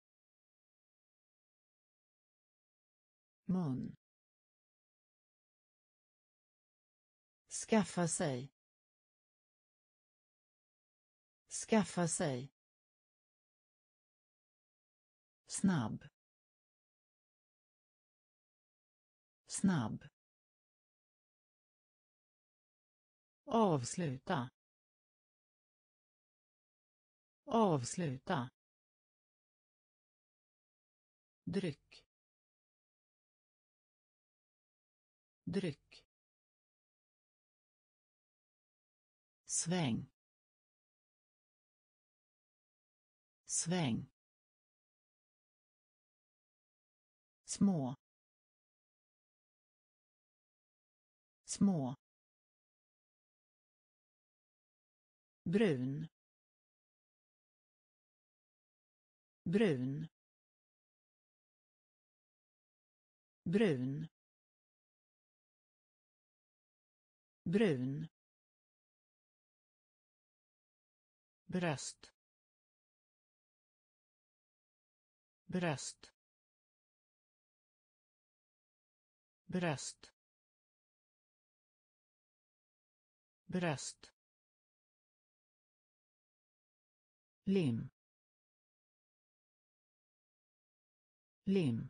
mun, skaffa sig, skaffa sig, snabb, snabb, avsluta, avsluta, dryck, dryck, sväng, sväng, små, små, brun, brun, brun, brun, bröst, bröst, bröst, bröst, lim, lim,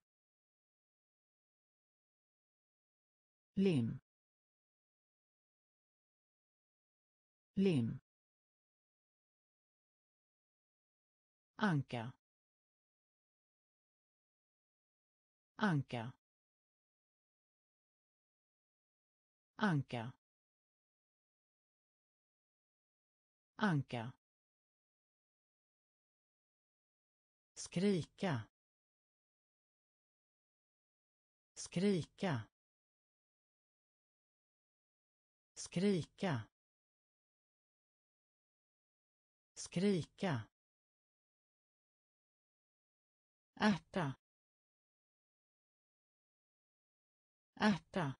lim, lim, anka, anka, anka, anka, skrika, skrika, skrika, skrika, ärta, ärta,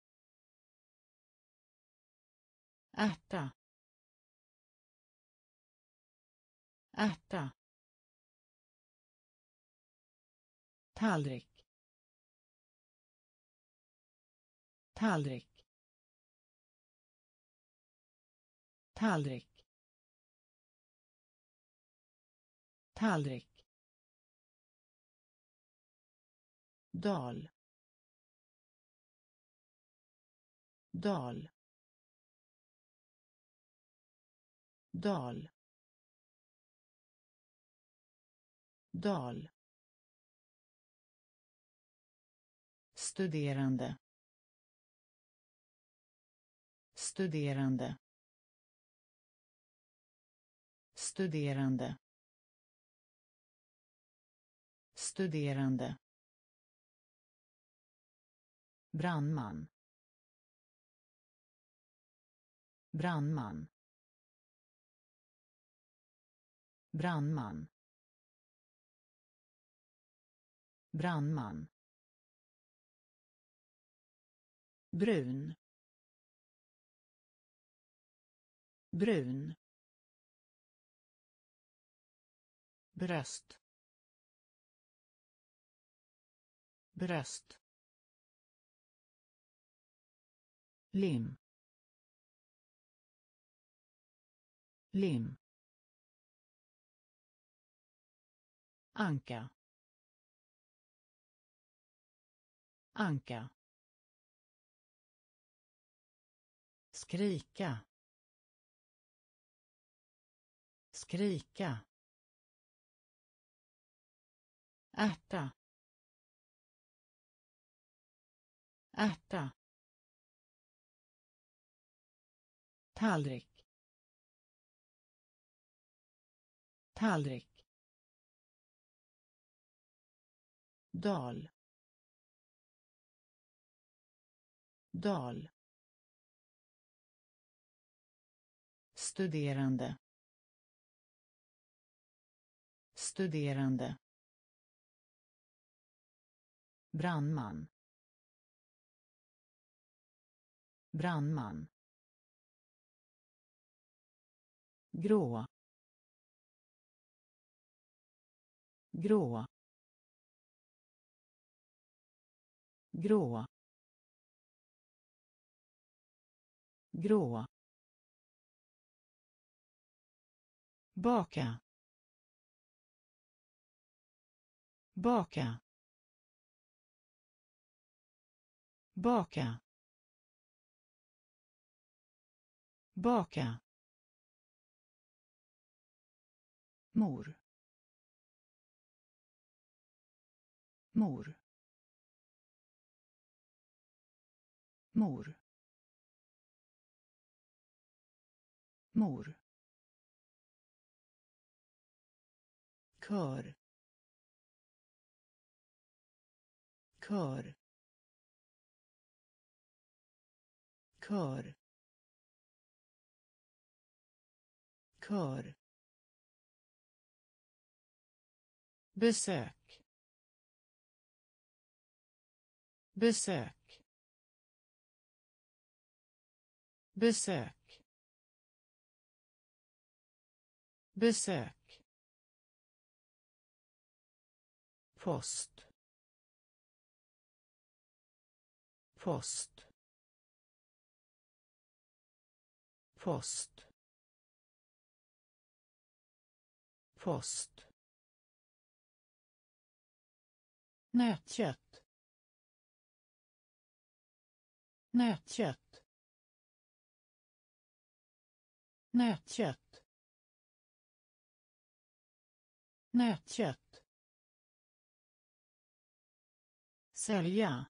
ärta, ärta, tallrik, tallrik, tallrik, tallrik, dal, dal, dal, dal, studerande, studerande, studerande, studerande, brandman, brandman, brandman, brandman, brun, brun, bröst, bröst, lim, lim, anka, anka, skrika, skrika, ärta, ärta, tallrik, tallrik, dal, dal, studerande, studerande, brandman, brandman, grå, grå, grå, grå, baka, baka, baka, baka, mor, mor, mor, mor, kör, kör, kör, kör, besök, besök, besök, besök, post, post, post, post, nötkött, nötkött, nötkött, nötkött, sälja,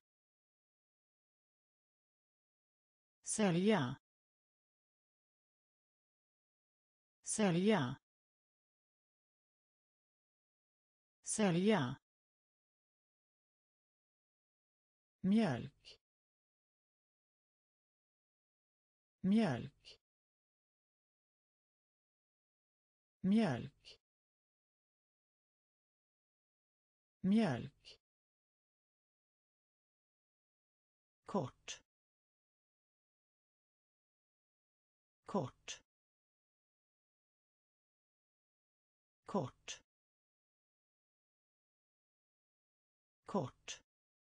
sälja, sälja, sälja, mjölk, mjölk, mjölk, mjölk, kort, kort, kort, kort,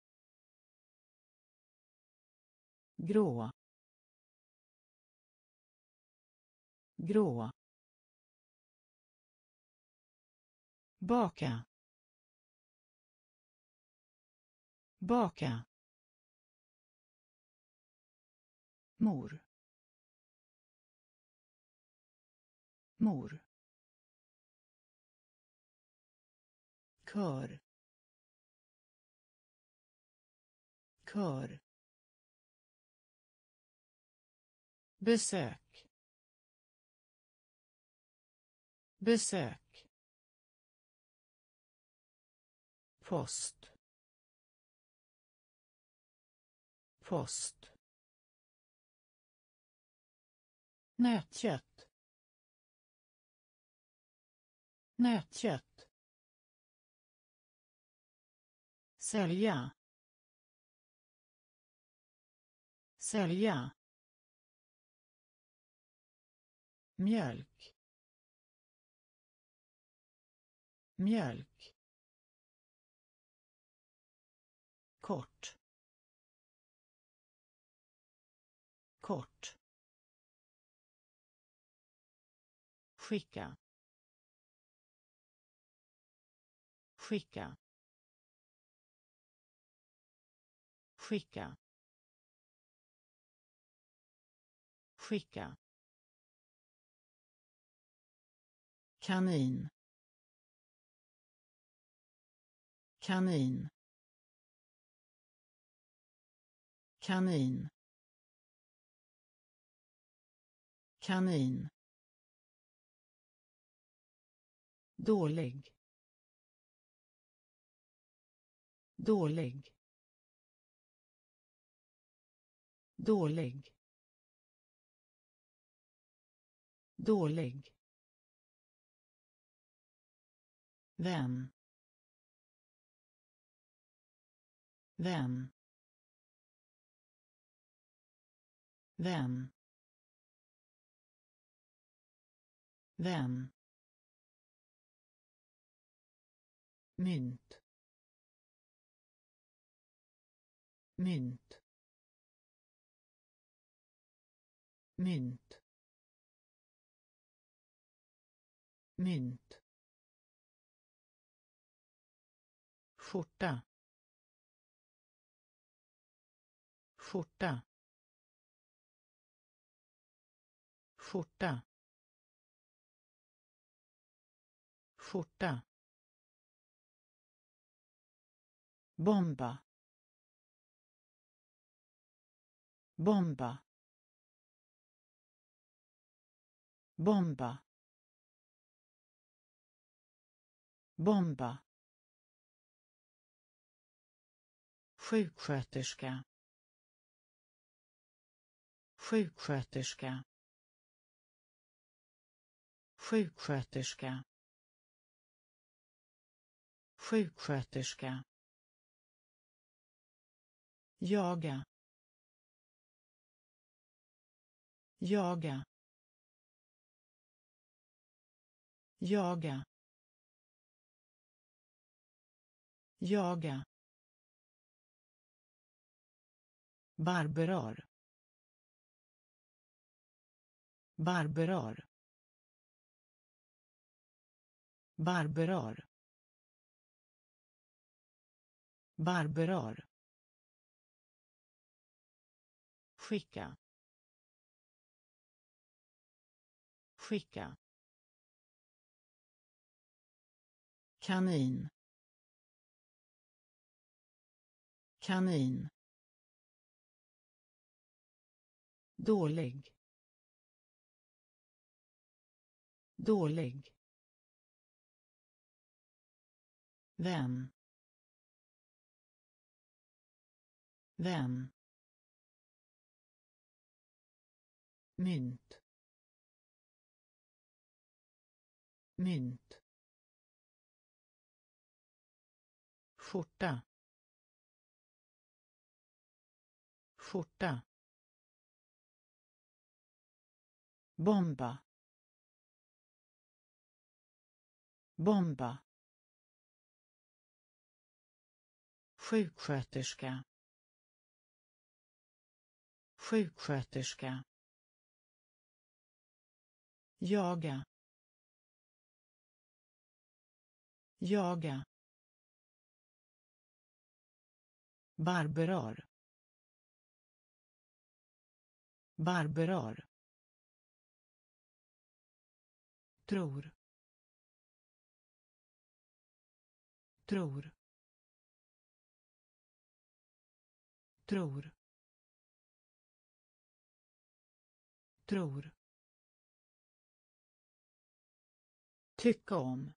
grå, grå, baka, baka, mor, mor, kör, kör, besök, besök, post, post, nötkött, nötkött, sälja, sälja, mjölk, mjölk, kort, kort, skicka, skicka, skicka, skicka, kanin, kanin, kanin, kanin, dålig, dålig, dålig, dålig, vän, vän, vän, vän, mynt, mynt, mynt, mynt, skjorta, skjorta, skjorta, skjorta, bomba, bomba, bomba, bomba, sjuksköterska, sjuksköterska, sjuksköterska, sjuksköterska, jaga, jaga, jaga, jaga, barberar, barberar, barberar, barberar, skicka, skicka, kanin, kanin, dålig, dålig, vän, vän, mynt, mynt, skjorta, skjorta, bomba, bomba, sjuksköterska, sjuksköterska, jaga, jaga, barberar, barberar, tror, tror, tror, tror, tycka om,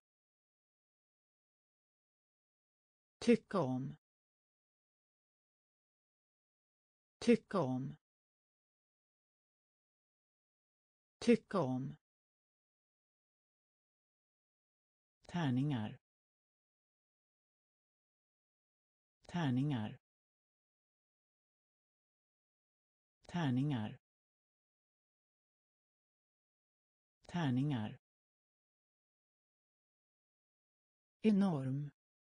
tycka om, tycka om, tycka om, tärningar, tärningar, tärningar, tärningar, enorm,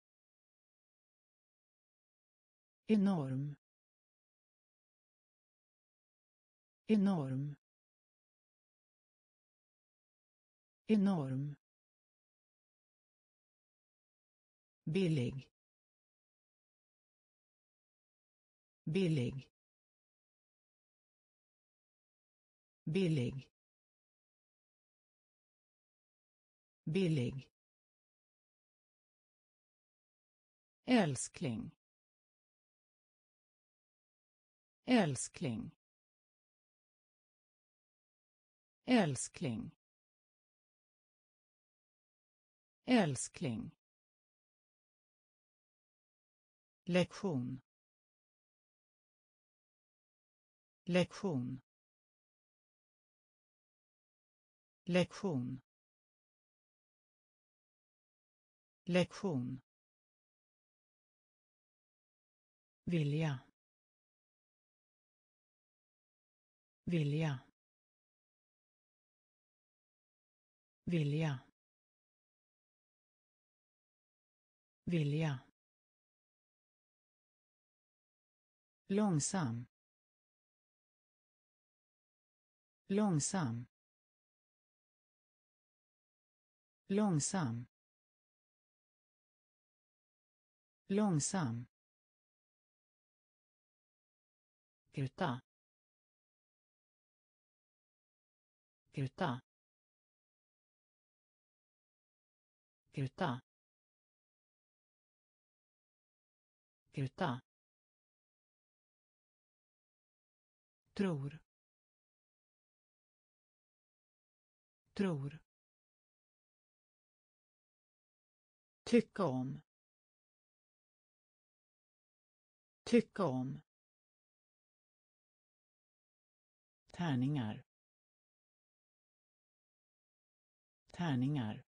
enorm, enorm, enorm, billig, billig, billig, billig, älskling, älskling, älskling, älskling, lektion, lektion, lektion, lektion, vilja, vilja, vilja, vilja, långsam, långsam, långsam, långsam, gruta, gruta, gruta, gruta, tror, tror, tycka om, tycka om, tärningar, tärningar,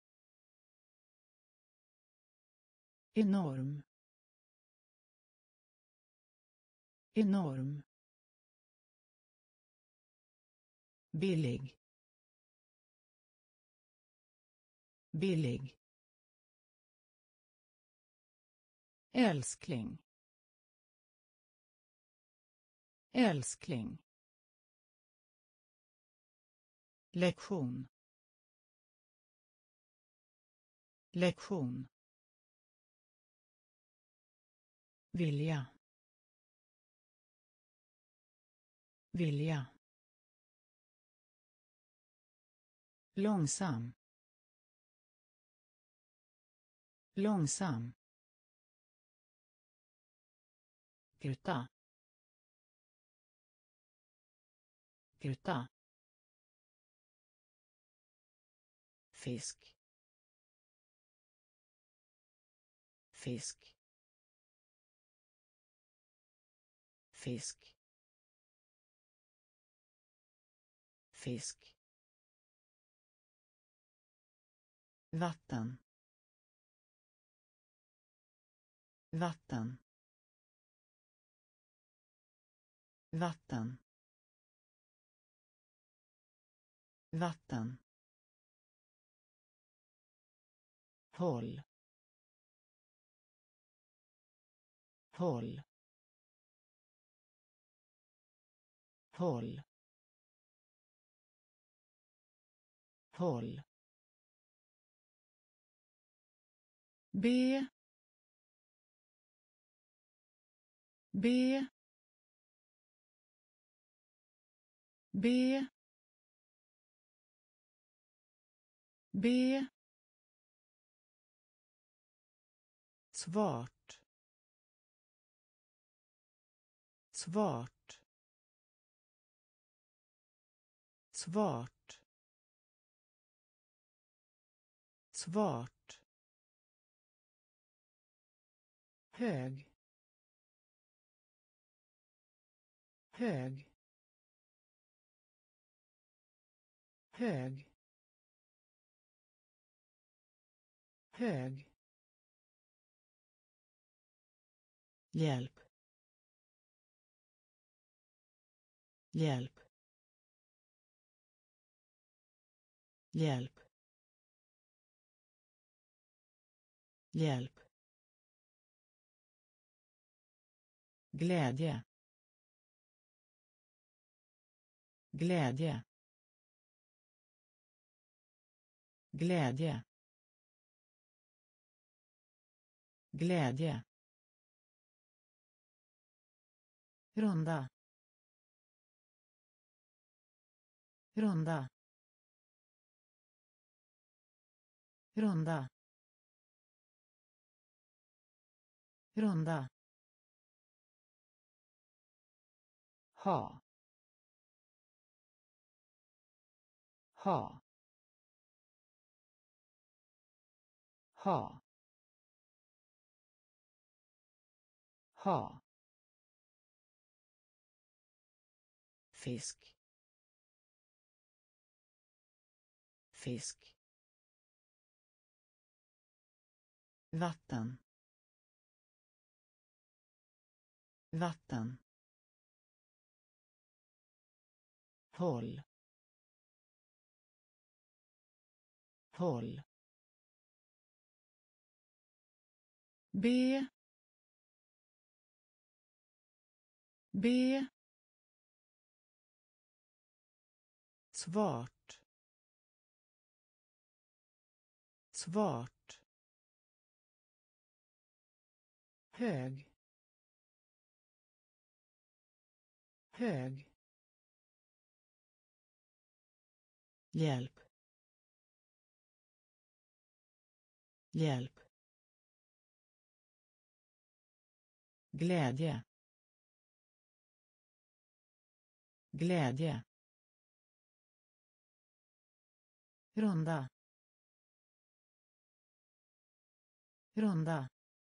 enorm, enorm, billig, billig, älskling, älskling, lektion, lektion, vilja, vilja, långsam, långsam, gruta, gruta, fisk, fisk, fisk, fisk, vatten, vatten, vatten, vatten, håll, håll, håll, håll, be, be, be, be, svart, svart, svart, svart, hög, hög, hög, hög, hjälp, hjälp, hjälp, hjälp, glädje, glädje, glädje, glädje, runda, runda, runda, runda, ha, ha, ha, ha, fisk, fisk, vatten, vatten, håll, håll, be, be, svart, svart, hög, hög, hjälp, hjälp, glädje, glädje, runda, runda,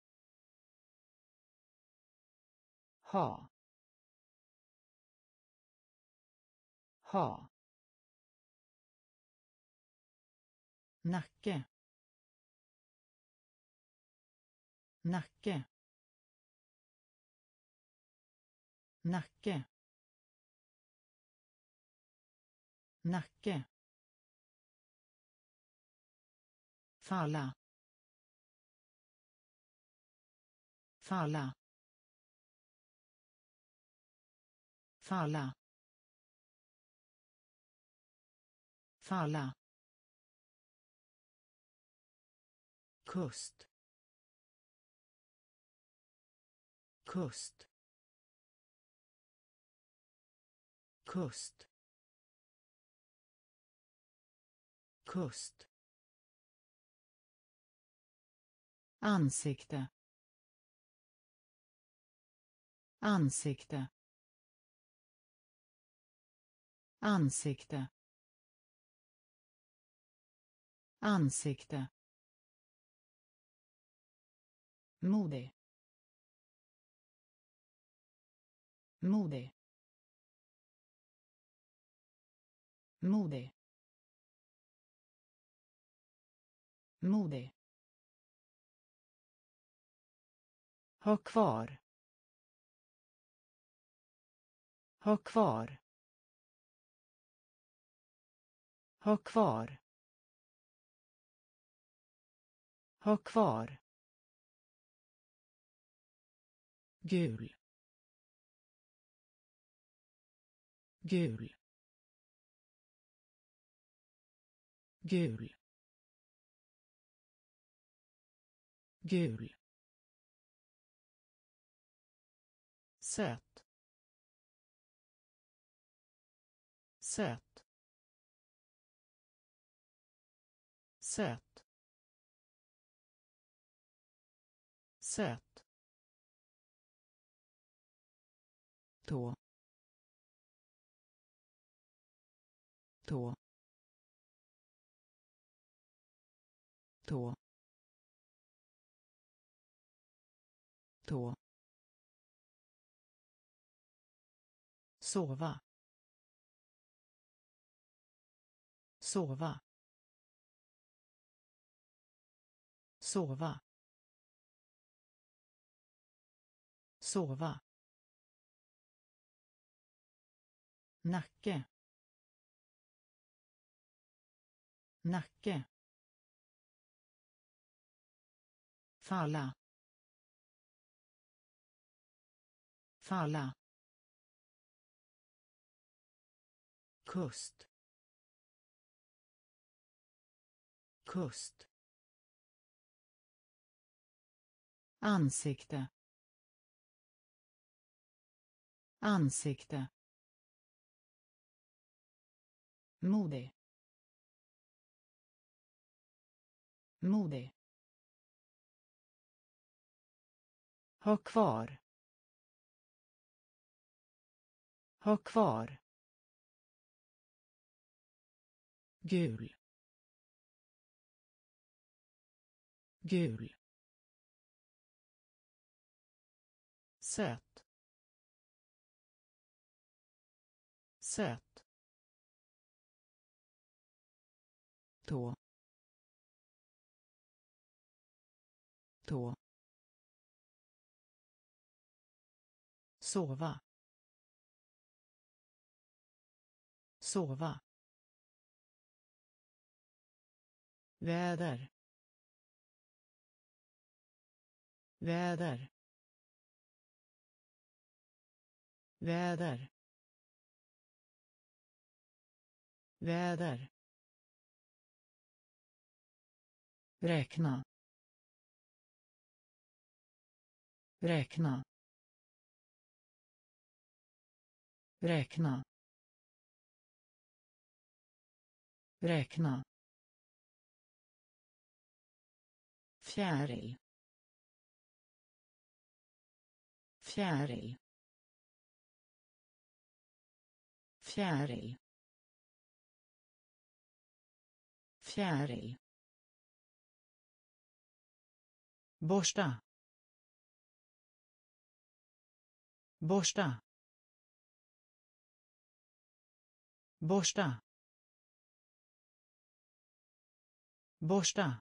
ha, ha, nacke, nacke, nacke, nacke, falla, falla, falla, falla, kust, kust, kust, kust, ansikte, ansikte, ansikte, ansikte, modig, modig, modig, modig, ha kvar, ha kvar, ha kvar, ha kvar, gul, gul, gul, gul, söt, söt, söt, söt, tå, tå, tå, tå, sova, sova, sova, sova, nacke, nacke, falla, falla, kust, kust, ansikte, ansikte, modig, modig, ha kvar, ha kvar, gul, gul, söt, söt, tå, tå, sova, sova, väder, väder, väder, väder, räkna, räkna, räkna, räkna, fjäril, fjäril, fjäril, fjäril, borsta, borsta, borsta, borsta,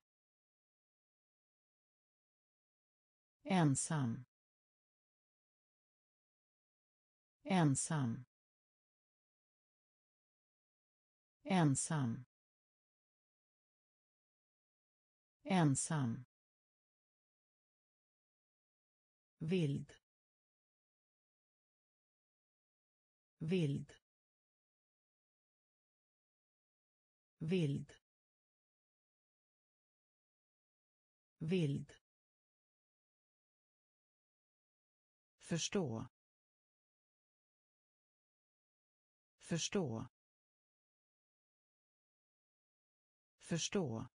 ensam, ensam, ensam, ensam, vild, vild, vild, vild, förstå, förstå, förstå,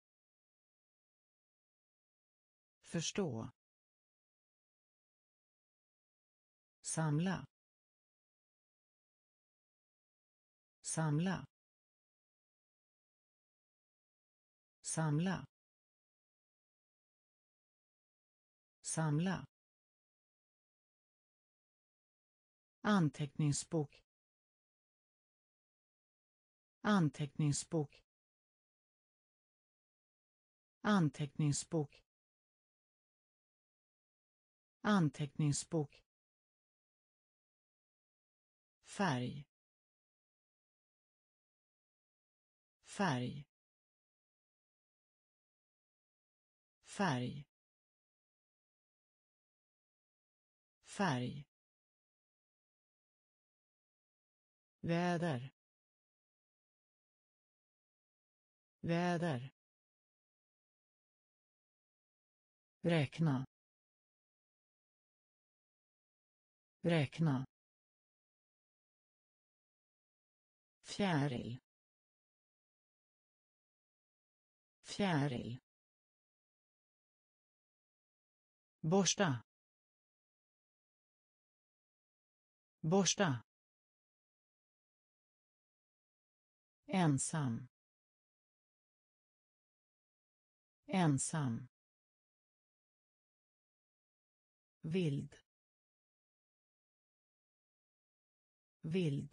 förstå, samla, samla, samla, samla, anteckningsbok, anteckningsbok, anteckningsbok, anteckningsbok, färg, färg, färg, färg, väder, väder, räkna, räkna, fjäril, fjäril, borsta, borsta, ensam, ensam, vild, vild,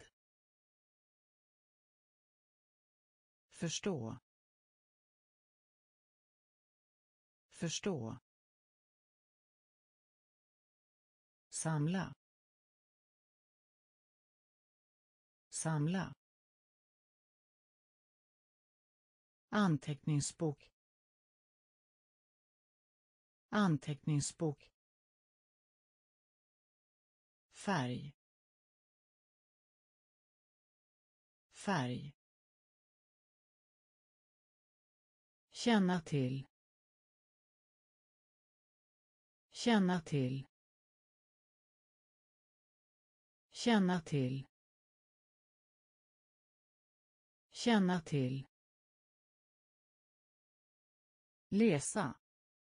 förstå, förstå, samla, samla, anteckningsbok, anteckningsbok, färg, färg, känna till, känna till, känna till, känna till, läsa,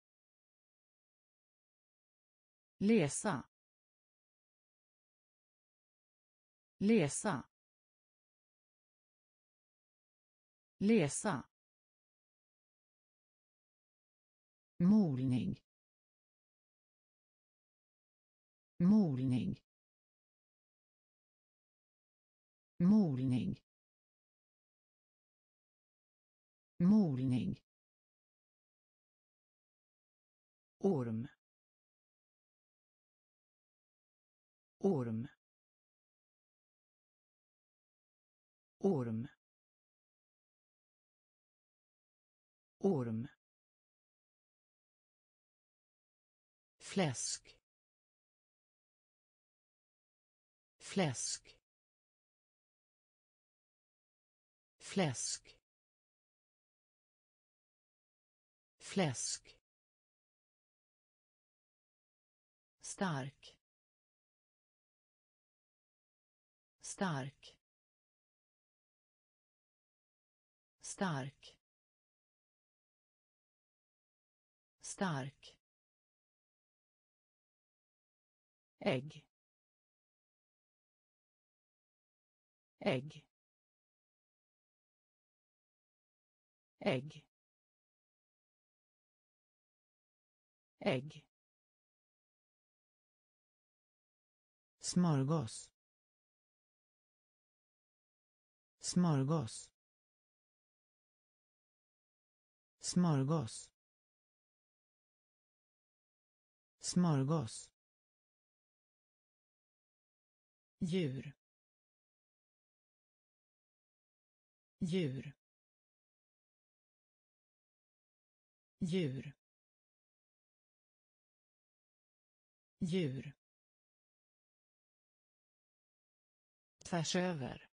läsa, läsa, läsa, molning, molning, molning, molning, orm, orm, orm, orm, fläsk, fläsk, fläsk, fläsk, stark, stark, stark, stark, ägg, ägg, ägg, ägg, smörgås, smörgås, smörgås, smörgås, djur, djur, djur, djur, tvärs över,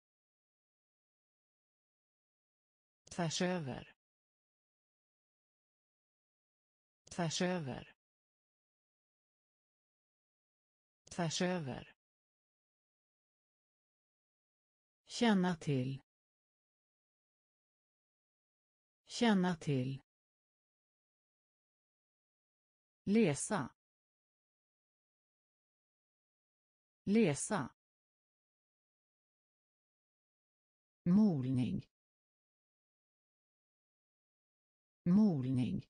tvärs över, tvärs över, tvärs över, känna till, känna till, läsa, läsa, molning, molning,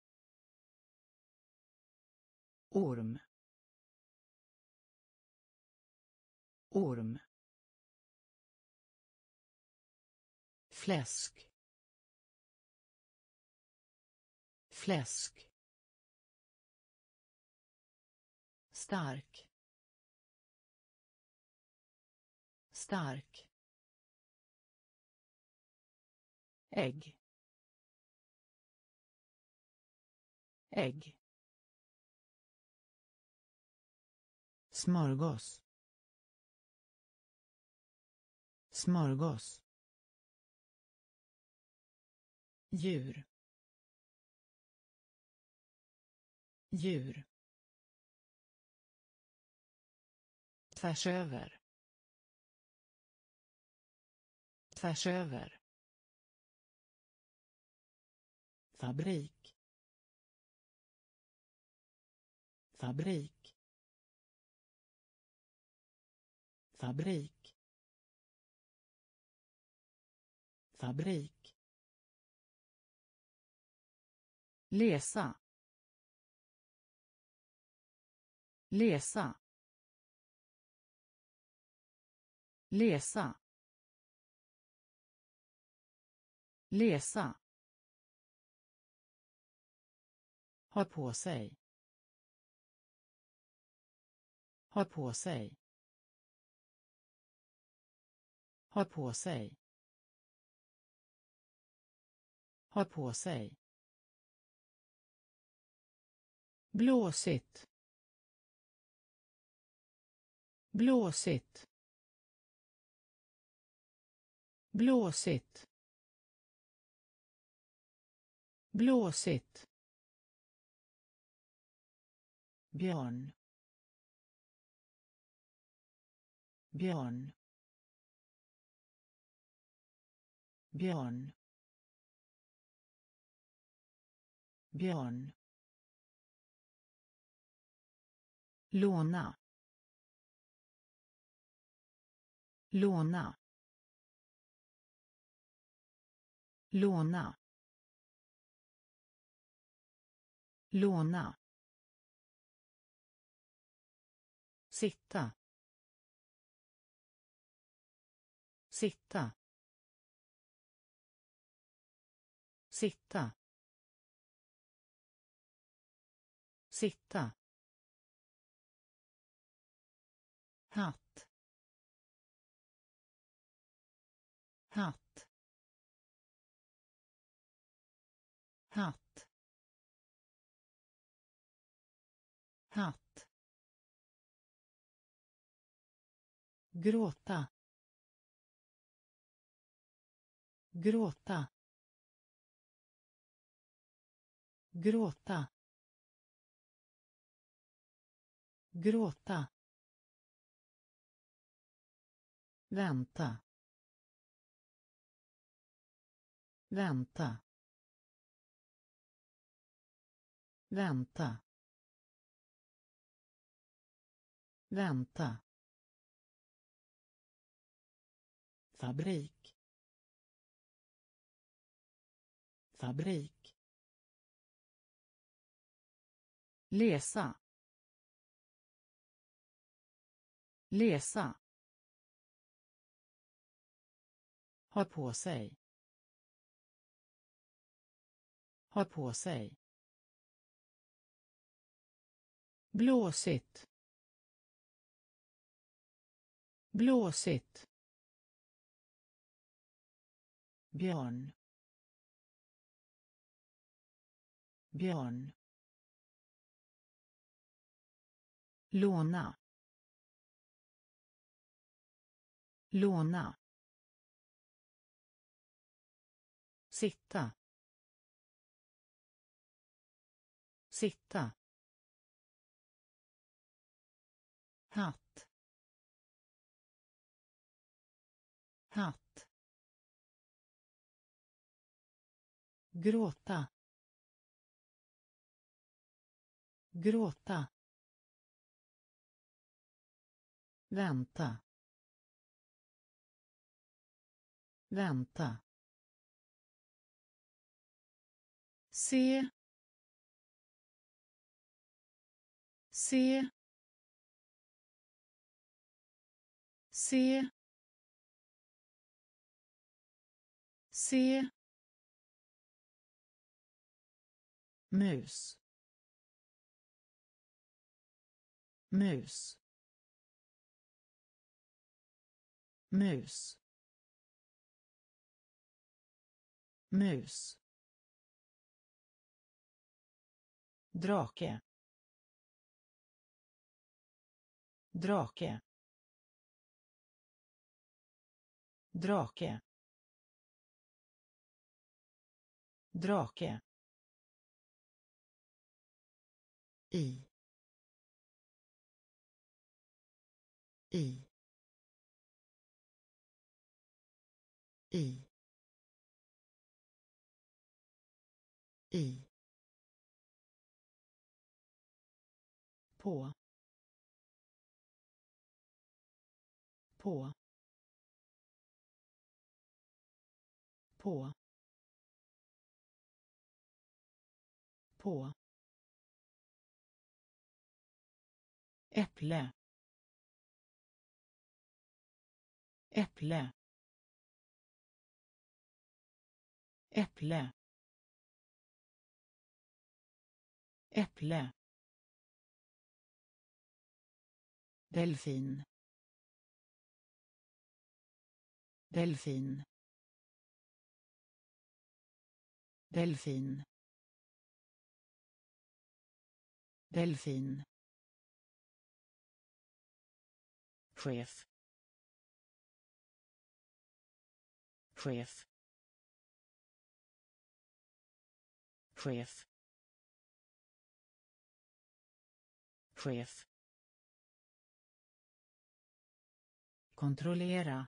orm, orm, fläsk, fläsk, stark, stark, ägg, ägg, smörgås, smörgås, djur, djur, tvärs över, tvärs över, fabrik, fabrik, fabrik, fabrik, läsa, läsa, läsa, läsa, ha på sig, ha på sig, ha på sig, ha på sig, blåsigt, blåsigt, blåsigt, blåsigt, björn, björn, björn, björn, låna, låna, låna, låna, sitta, sitta, sitta, sitta, hatt, hatt, hatt, hatt, gråta, gråta, gråta, gråta, vänta, vänta, vänta, vänta, fabrik, fabrik, läsa, läsa, ha på sig, ha på sig, blåsigt, blåsigt, björn, björn, låna, låna, sitta, sitta, hatt, hatt, gråta, gråta, vänta, vänta, se, se, se, se, mus, mus, mus, mus, drake, drake, drake, drake, i, i, i, i, på, på, på, på, äpple, äpple, äpple, äpple, delfin, delfin, delfin, delfin, chef, chef, chef, chef, kontrollera,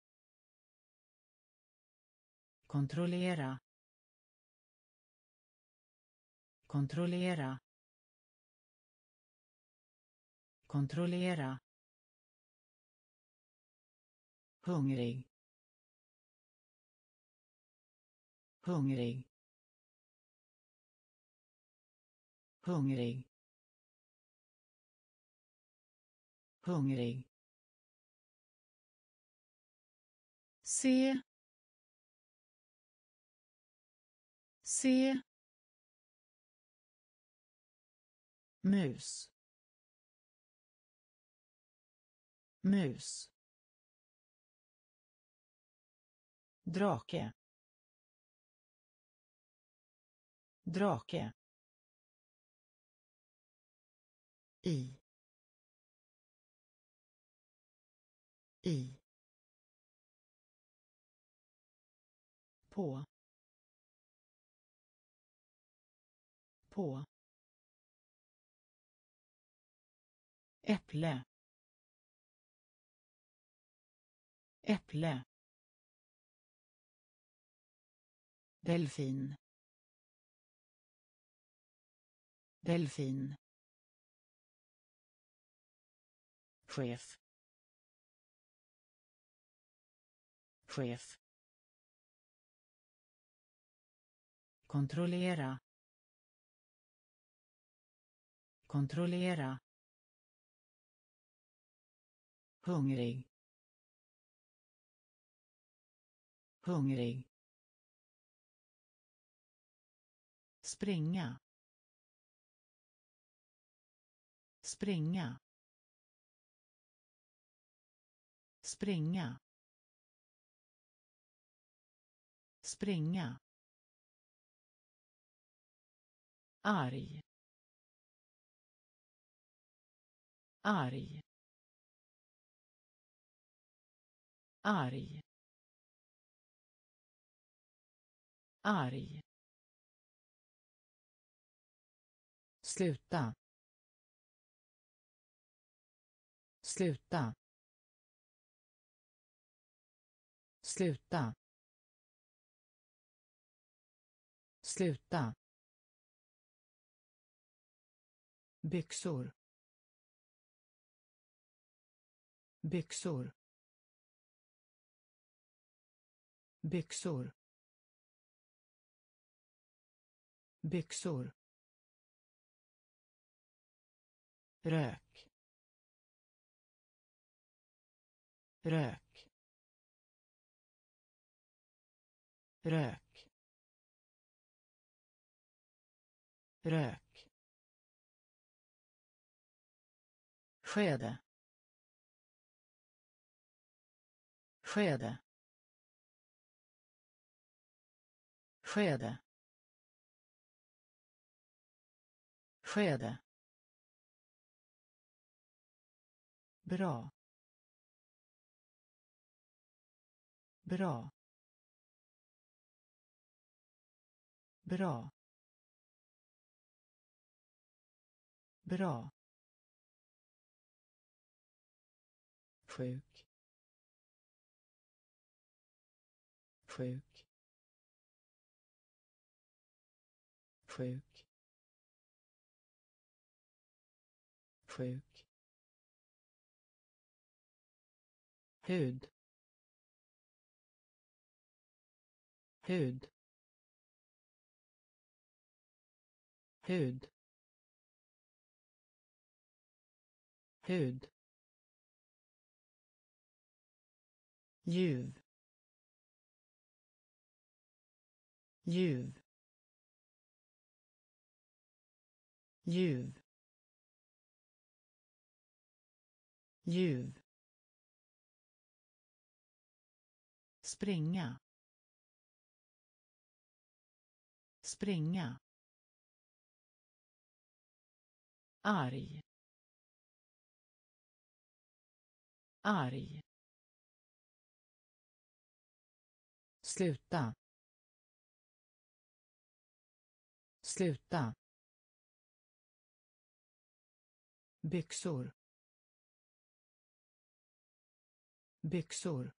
kontrollera, kontrollera, kontrollera, hungrig, hungrig, hungrig, hungrig, se, se, mus, mus, drake, drake, i, i, på, på, äpple, äpple, delfin, delfin, chef, chef, kontrollera, kontrollera, hungrig, hungrig, springa, springa, springa, springa, arg, arg, arg, arg, sluta, sluta, sluta, sluta, byxor, byxor, byxor, byxor, rök, rök, rök, rök, skede, skede, skede, skede, bra, bra, bra, bra, sjuk, sjuk, sjuk, sjuk, hud, hud, hud, hud, ljuv, ljuv, ljuv, ljuv, springa, springa, arg, arg, sluta, sluta, byxor, byxor,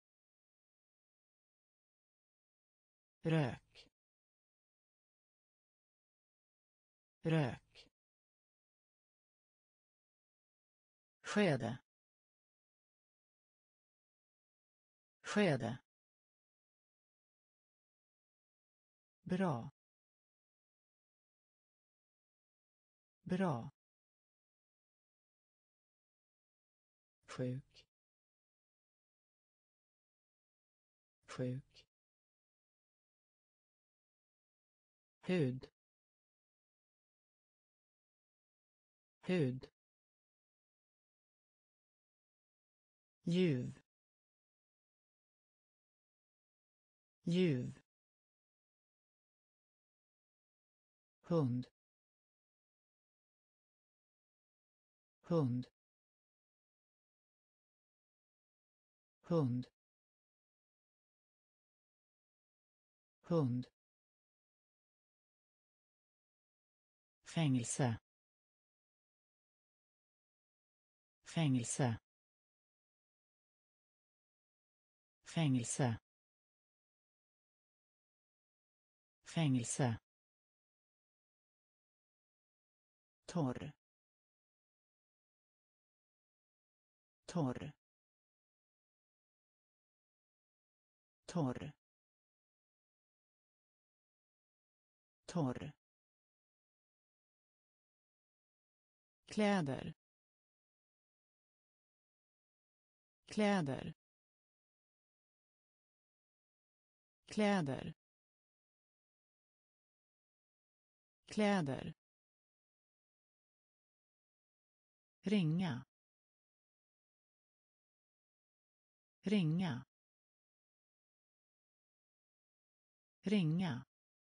rök, rök, skede, skede, bra, bra, sjuk, sjuk, hud, hud, ljuv, ljuv, hund, hund, hund, hund, fängelse, fängelse, fängelse, fängelse, torr, torr, torr, torr, kläder, kläder, kläder, kläder, ringa, ringa, ringa,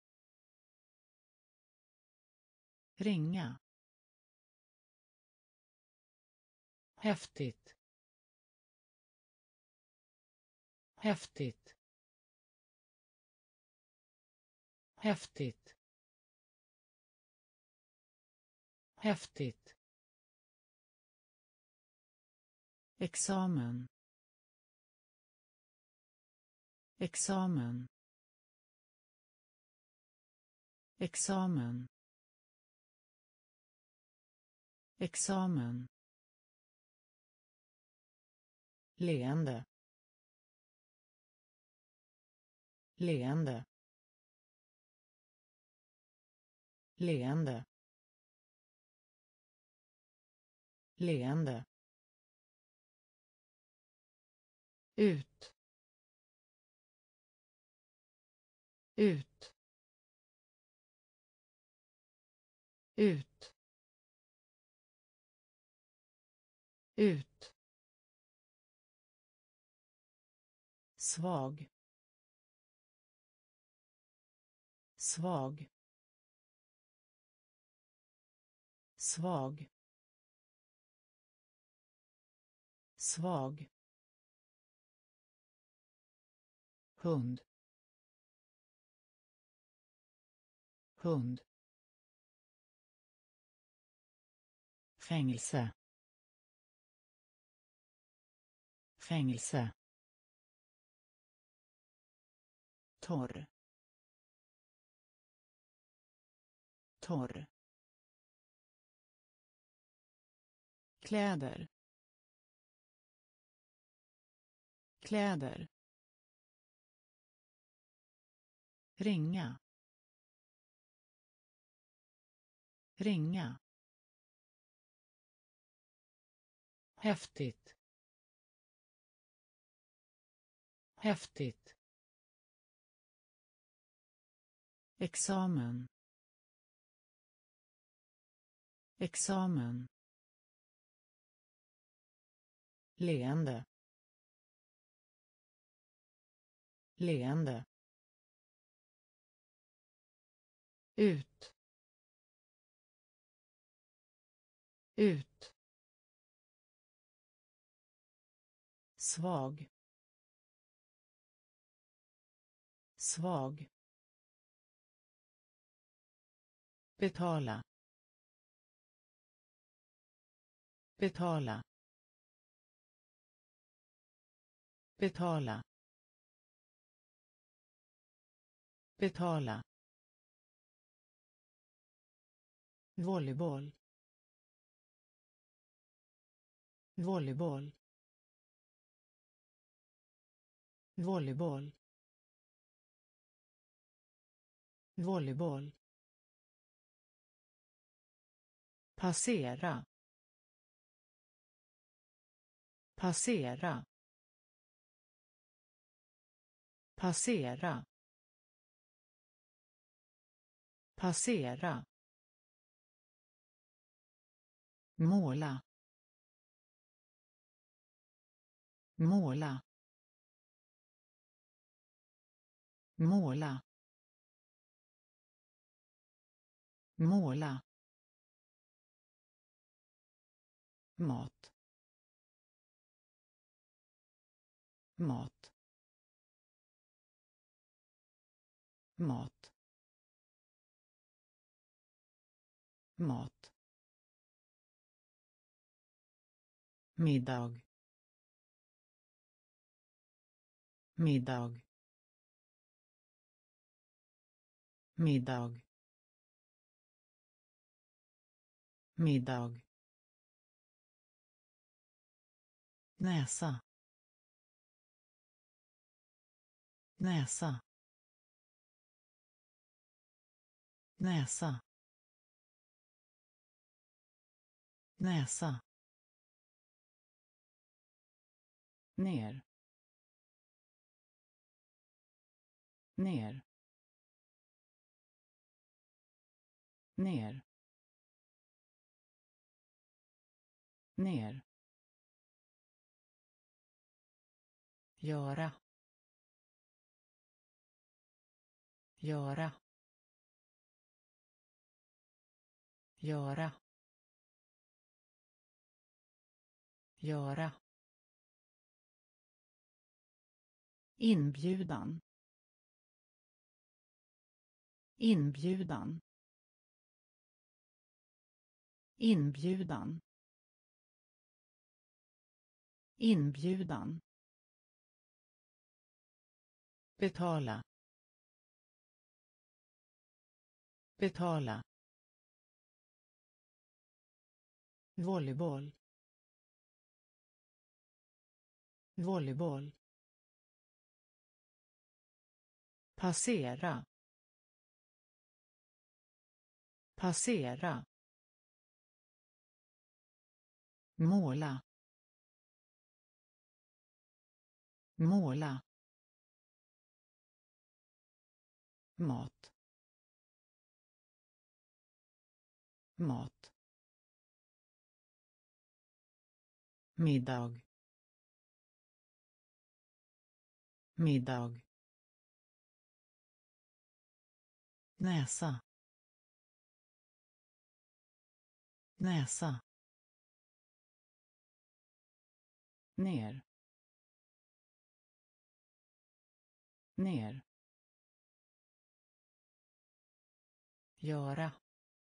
ringa, häftigt, häftigt, häftigt, häftigt, examen, examen, examen, examen, leende, leende, leende, leende, ut, ut, ut, ut, svag, svag, svag, svag, hund, hund, fängelse, fängelse, torr, torr, kläder, kläder, ringa, ringa, häftigt, häftigt, examen, examen, leende, leende, ut, ut, svag, svag, betala, betala, betala, betala, volleyboll, volleyboll, volleyboll, volleyboll, passera, passera, passera, passera, måla, måla, måla, måla, mat, mat, mat, mat, middag, middag, middag, middag, näsa, näsa, näsa, näsa, ner, ner, ner, ner, göra, göra, göra, göra, inbjudan, inbjudan, inbjudan, inbjudan, betala, betala, volleyboll, volleyboll, passera, passera, måla, måla, mat, mat, middag, middag, näsa, näsa, ner, ner, göra,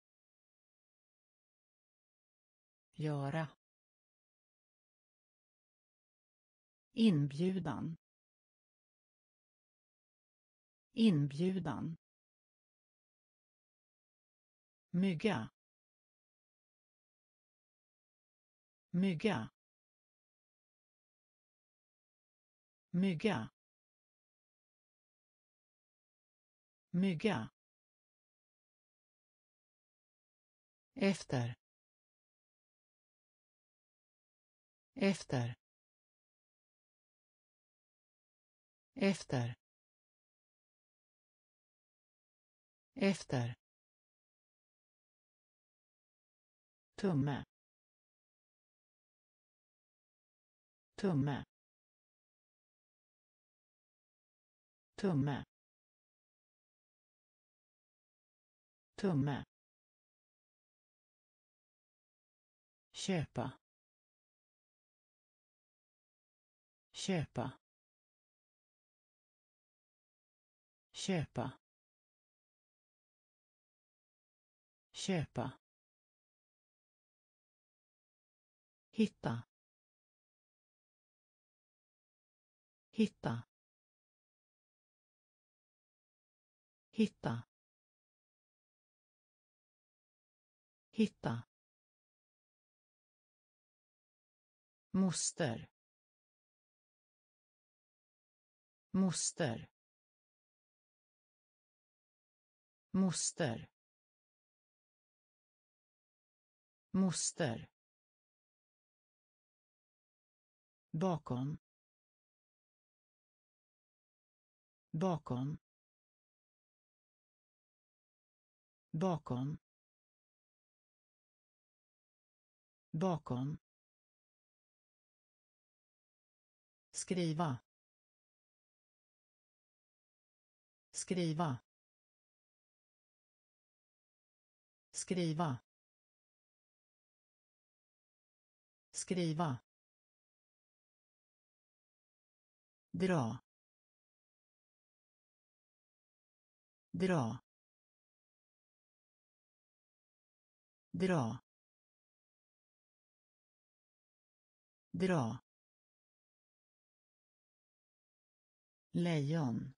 göra, inbjudan, inbjudan, mygga, mygga, mygga, mygga, efter, efter, efter, efter, tumme, tumme, tumme, tumme, köpa, köpa, köpa, köpa, hitta, hitta, hitta, hitta, moster, moster, moster, moster, bakom, bakom, bakom, bakom, skriva, skriva, skriva, skriva, dra, dra, dra, dra, lejon,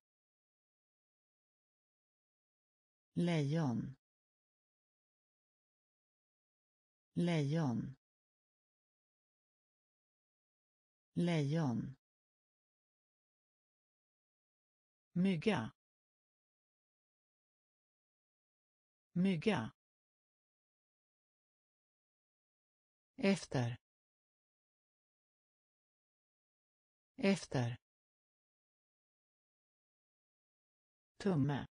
lejon, lejon, lejon, mygga, mygga, efter, efter, tumme,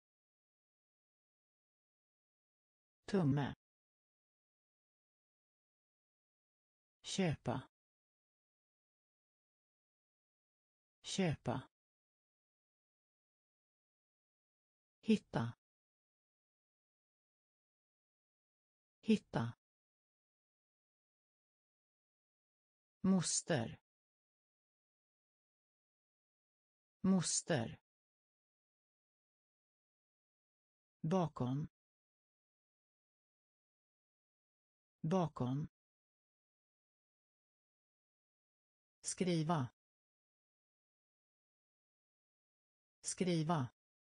tumme, köpa, köpa, hitta, hitta, moster, moster, bakom, bakom, skriva, skriva,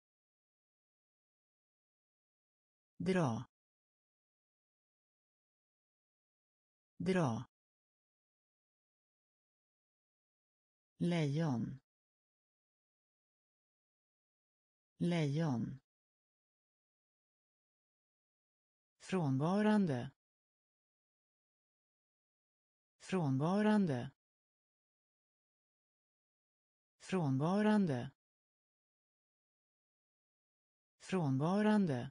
dra, dra, lejon, lejon, frånvarande, frånvarande, frånvarande, frånvarande,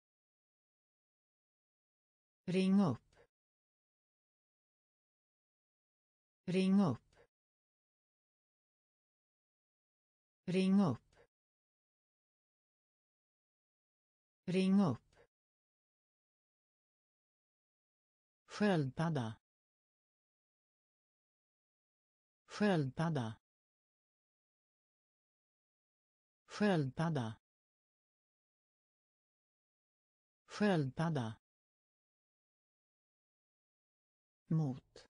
ring upp, ring upp, ring upp, ring upp, sköldpadda, sköldpadda, sköldpadda, sköldpadda, mot,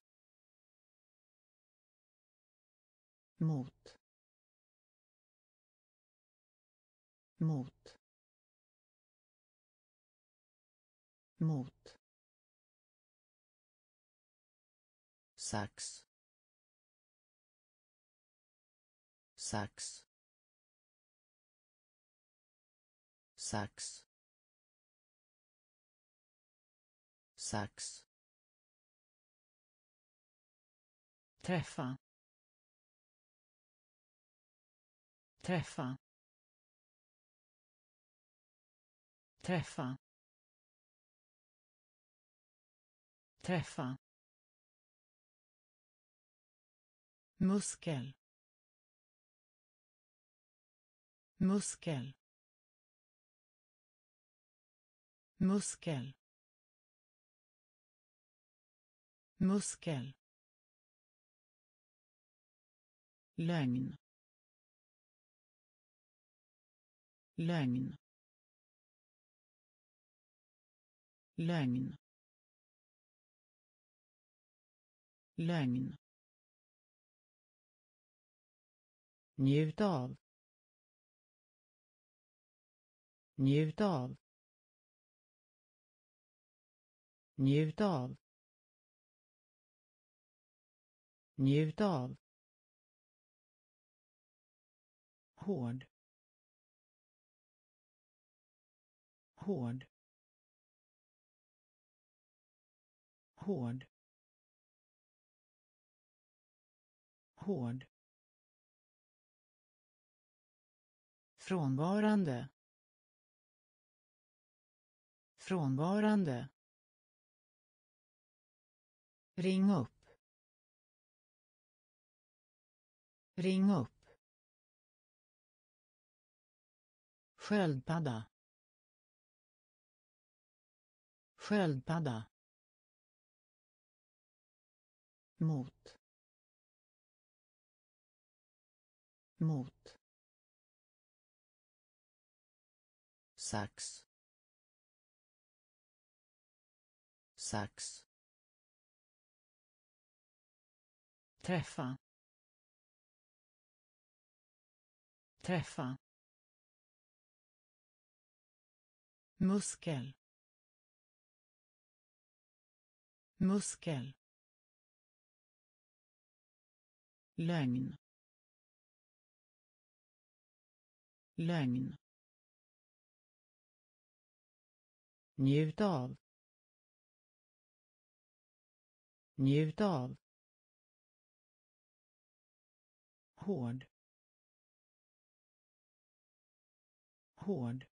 mot, mot, mot, sax, sax, sax, sax, träffa, träffa, träffa, träffa, muskel, muskel, muskel, muskel, lögn, lögn, lögn, lögn, njut av, njut av, njut av, njut av, hård, hård, hård, hård, frånvarande, frånvarande, ring upp, ring upp, sköldpadda, sköldpadda, mot, mot, sax, sax, träffa, träffa, muskel, muskel, lögn, lögn, njut av, njut av, hård, hård,